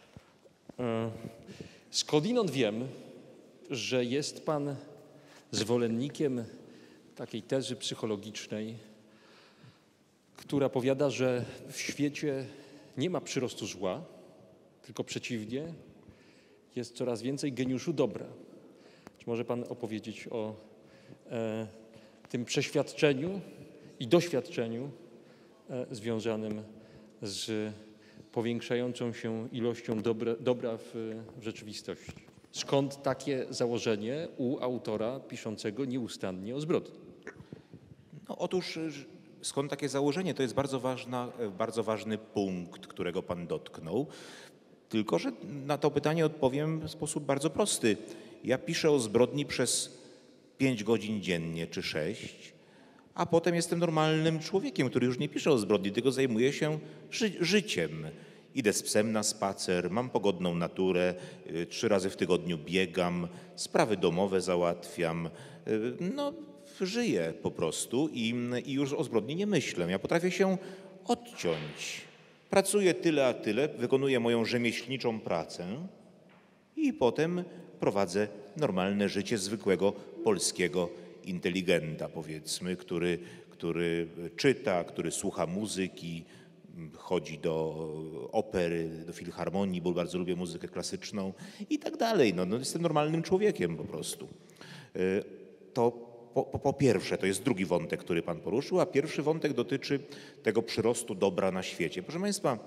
Skądinąd wiem, że jest pan zwolennikiem takiej tezy psychologicznej, która powiada, że w świecie nie ma przyrostu zła, tylko przeciwnie, jest coraz więcej geniuszu dobra. Czy może pan opowiedzieć o tym przeświadczeniu i doświadczeniu związanym z powiększającą się ilością dobra w rzeczywistości? Skąd takie założenie u autora piszącego nieustannie o zbrodni? No, otóż skąd takie założenie? To jest bardzo ważny punkt, którego pan dotknął. Tylko że na to pytanie odpowiem w sposób bardzo prosty. Ja piszę o zbrodni przez 5 godzin dziennie czy 6, a potem jestem normalnym człowiekiem, który już nie pisze o zbrodni, tylko zajmuje się życiem. Idę z psem na spacer, mam pogodną naturę, 3 razy w tygodniu biegam, sprawy domowe załatwiam. No, żyję po prostu i już o zbrodni nie myślę. Ja potrafię się odciąć. Pracuję tyle a tyle, wykonuję moją rzemieślniczą pracę i potem prowadzę normalne życie zwykłego polskiego inteligenta, powiedzmy, który czyta, który słucha muzyki, chodzi do opery, do filharmonii, bo bardzo lubię muzykę klasyczną i tak dalej. No, jestem normalnym człowiekiem po prostu. To po pierwsze, to jest drugi wątek, który pan poruszył, a pierwszy wątek dotyczy tego przyrostu dobra na świecie. Proszę państwa,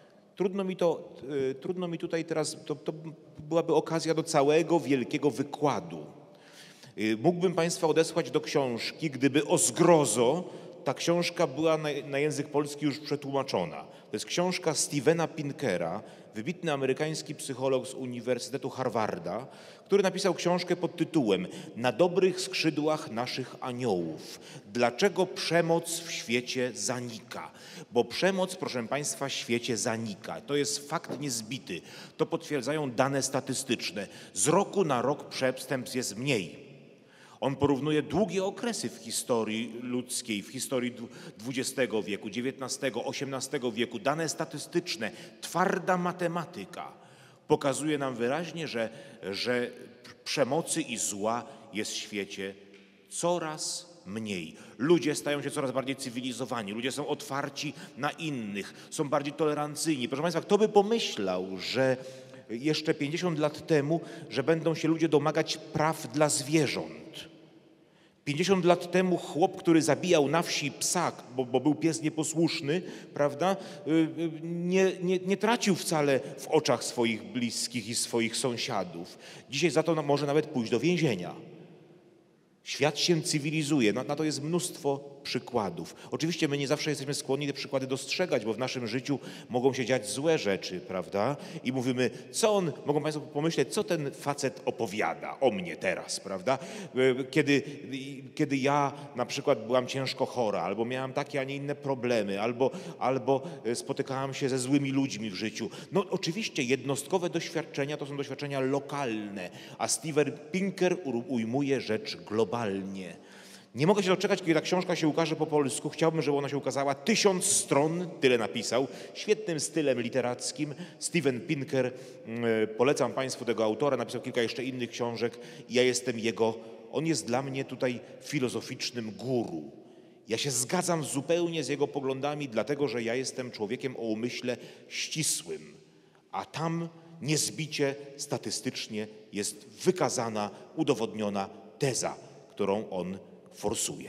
trudno mi tutaj teraz, to byłaby okazja do całego wielkiego wykładu. Mógłbym państwa odesłać do książki, gdyby o zgrozo ta książka była na język polski już przetłumaczona. To jest książka Stevena Pinkera, wybitny amerykański psycholog z Uniwersytetu Harvarda, który napisał książkę pod tytułem „Na dobrych skrzydłach naszych aniołów. Dlaczego przemoc w świecie zanika?” Bo przemoc, proszę państwa, w świecie zanika. To jest fakt niezbity. To potwierdzają dane statystyczne. Z roku na rok przestępstw jest mniej. On porównuje długie okresy w historii ludzkiej, w historii XX wieku, XIX, XVIII wieku. Dane statystyczne, twarda matematyka pokazuje nam wyraźnie, że przemocy i zła jest w świecie coraz mniej. Ludzie stają się coraz bardziej cywilizowani, ludzie są otwarci na innych, są bardziej tolerancyjni. Proszę państwa, kto by pomyślał, że jeszcze 50 lat temu, że będą się ludzie domagać praw dla zwierząt. 50 lat temu chłop, który zabijał na wsi psa, bo był pies nieposłuszny, prawda, nie tracił wcale w oczach swoich bliskich i swoich sąsiadów. Dzisiaj za to może nawet pójść do więzienia. Świat się cywilizuje, na to jest mnóstwo przykładów. Oczywiście my nie zawsze jesteśmy skłonni te przykłady dostrzegać, bo w naszym życiu mogą się dziać złe rzeczy, prawda? I mówimy, mogą państwo pomyśleć, co ten facet opowiada o mnie teraz, prawda? Kiedy ja na przykład byłam ciężko chora, albo miałam takie, a nie inne problemy, albo spotykałam się ze złymi ludźmi w życiu. No oczywiście jednostkowe doświadczenia to są doświadczenia lokalne, a Steven Pinker ujmuje rzecz globalnie. Nie mogę się doczekać, kiedy ta książka się ukaże po polsku. Chciałbym, żeby ona się ukazała. 1000 stron, tyle napisał. Świetnym stylem literackim. Steven Pinker, polecam państwu tego autora, napisał kilka jeszcze innych książek. Ja jestem on jest dla mnie tutaj filozoficznym guru. Ja się zgadzam zupełnie z jego poglądami, dlatego że ja jestem człowiekiem o umyśle ścisłym, a tam niezbicie statystycznie jest wykazana, udowodniona teza, którą on forsuje.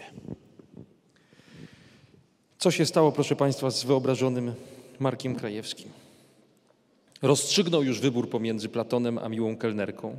Co się stało, proszę Państwa, z wyobrażonym Markiem Krajewskim? Rozstrzygnął już wybór pomiędzy Platonem a miłą kelnerką,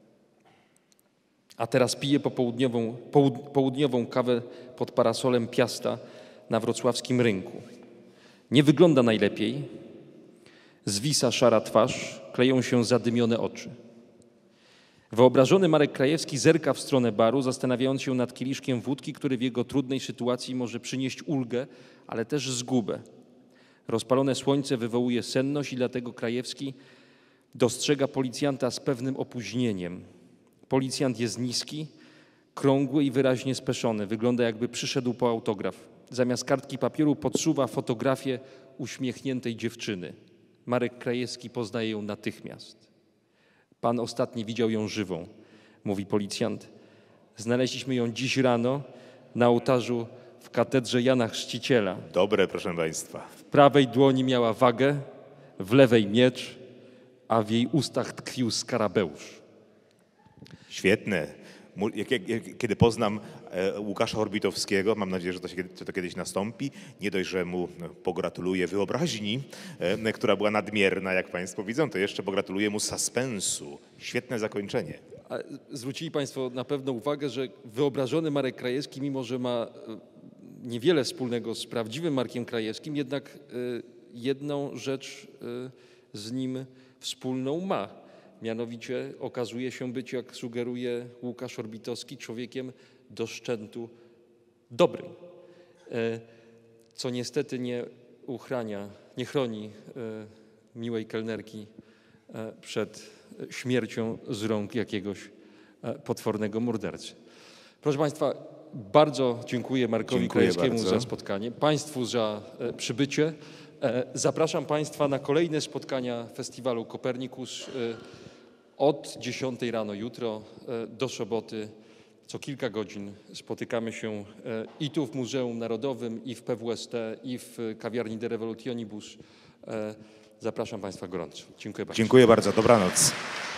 a teraz pije południową kawę pod parasolem Piasta na wrocławskim rynku. Nie wygląda najlepiej, zwisa szara twarz, kleją się zadymione oczy. Wyobrażony Marek Krajewski zerka w stronę baru, zastanawiając się nad kieliszkiem wódki, który w jego trudnej sytuacji może przynieść ulgę, ale też zgubę. Rozpalone słońce wywołuje senność i dlatego Krajewski dostrzega policjanta z pewnym opóźnieniem. Policjant jest niski, krągły i wyraźnie speszony. Wygląda, jakby przyszedł po autograf. Zamiast kartki papieru podsuwa fotografię uśmiechniętej dziewczyny. Marek Krajewski poznaje ją natychmiast. Pan ostatni widział ją żywą, mówi policjant. Znaleźliśmy ją dziś rano na ołtarzu w katedrze Jana Chrzciciela. Dobre, proszę państwa. W prawej dłoni miała wagę, w lewej miecz, a w jej ustach tkwił skarabeusz. Świetne. Kiedy poznam Łukasza Orbitowskiego, mam nadzieję, że to kiedyś nastąpi, nie dość, że mu pogratuluję wyobraźni, która była nadmierna, jak państwo widzą, to jeszcze pogratuluję mu suspensu. Świetne zakończenie. A zwrócili Państwo na pewno uwagę, że wyobrażony Marek Krajewski, mimo że ma niewiele wspólnego z prawdziwym Markiem Krajewskim, jednak jedną rzecz z nim wspólną ma. Mianowicie okazuje się być, jak sugeruje Łukasz Orbitowski, człowiekiem do szczętu dobrym, co niestety nie chroni miłej kelnerki przed śmiercią z rąk jakiegoś potwornego mordercy. Proszę Państwa, bardzo dziękuję Markowi Krajewskiemu za spotkanie, Państwu za przybycie. Zapraszam Państwa na kolejne spotkania Festiwalu Kopernikus od 10 rano jutro do soboty. Co kilka godzin spotykamy się i tu w Muzeum Narodowym, i w PWST, i w kawiarni De Revolutionibus. Zapraszam Państwa gorąco. Dziękuję bardzo. Dziękuję bardzo. Dobranoc.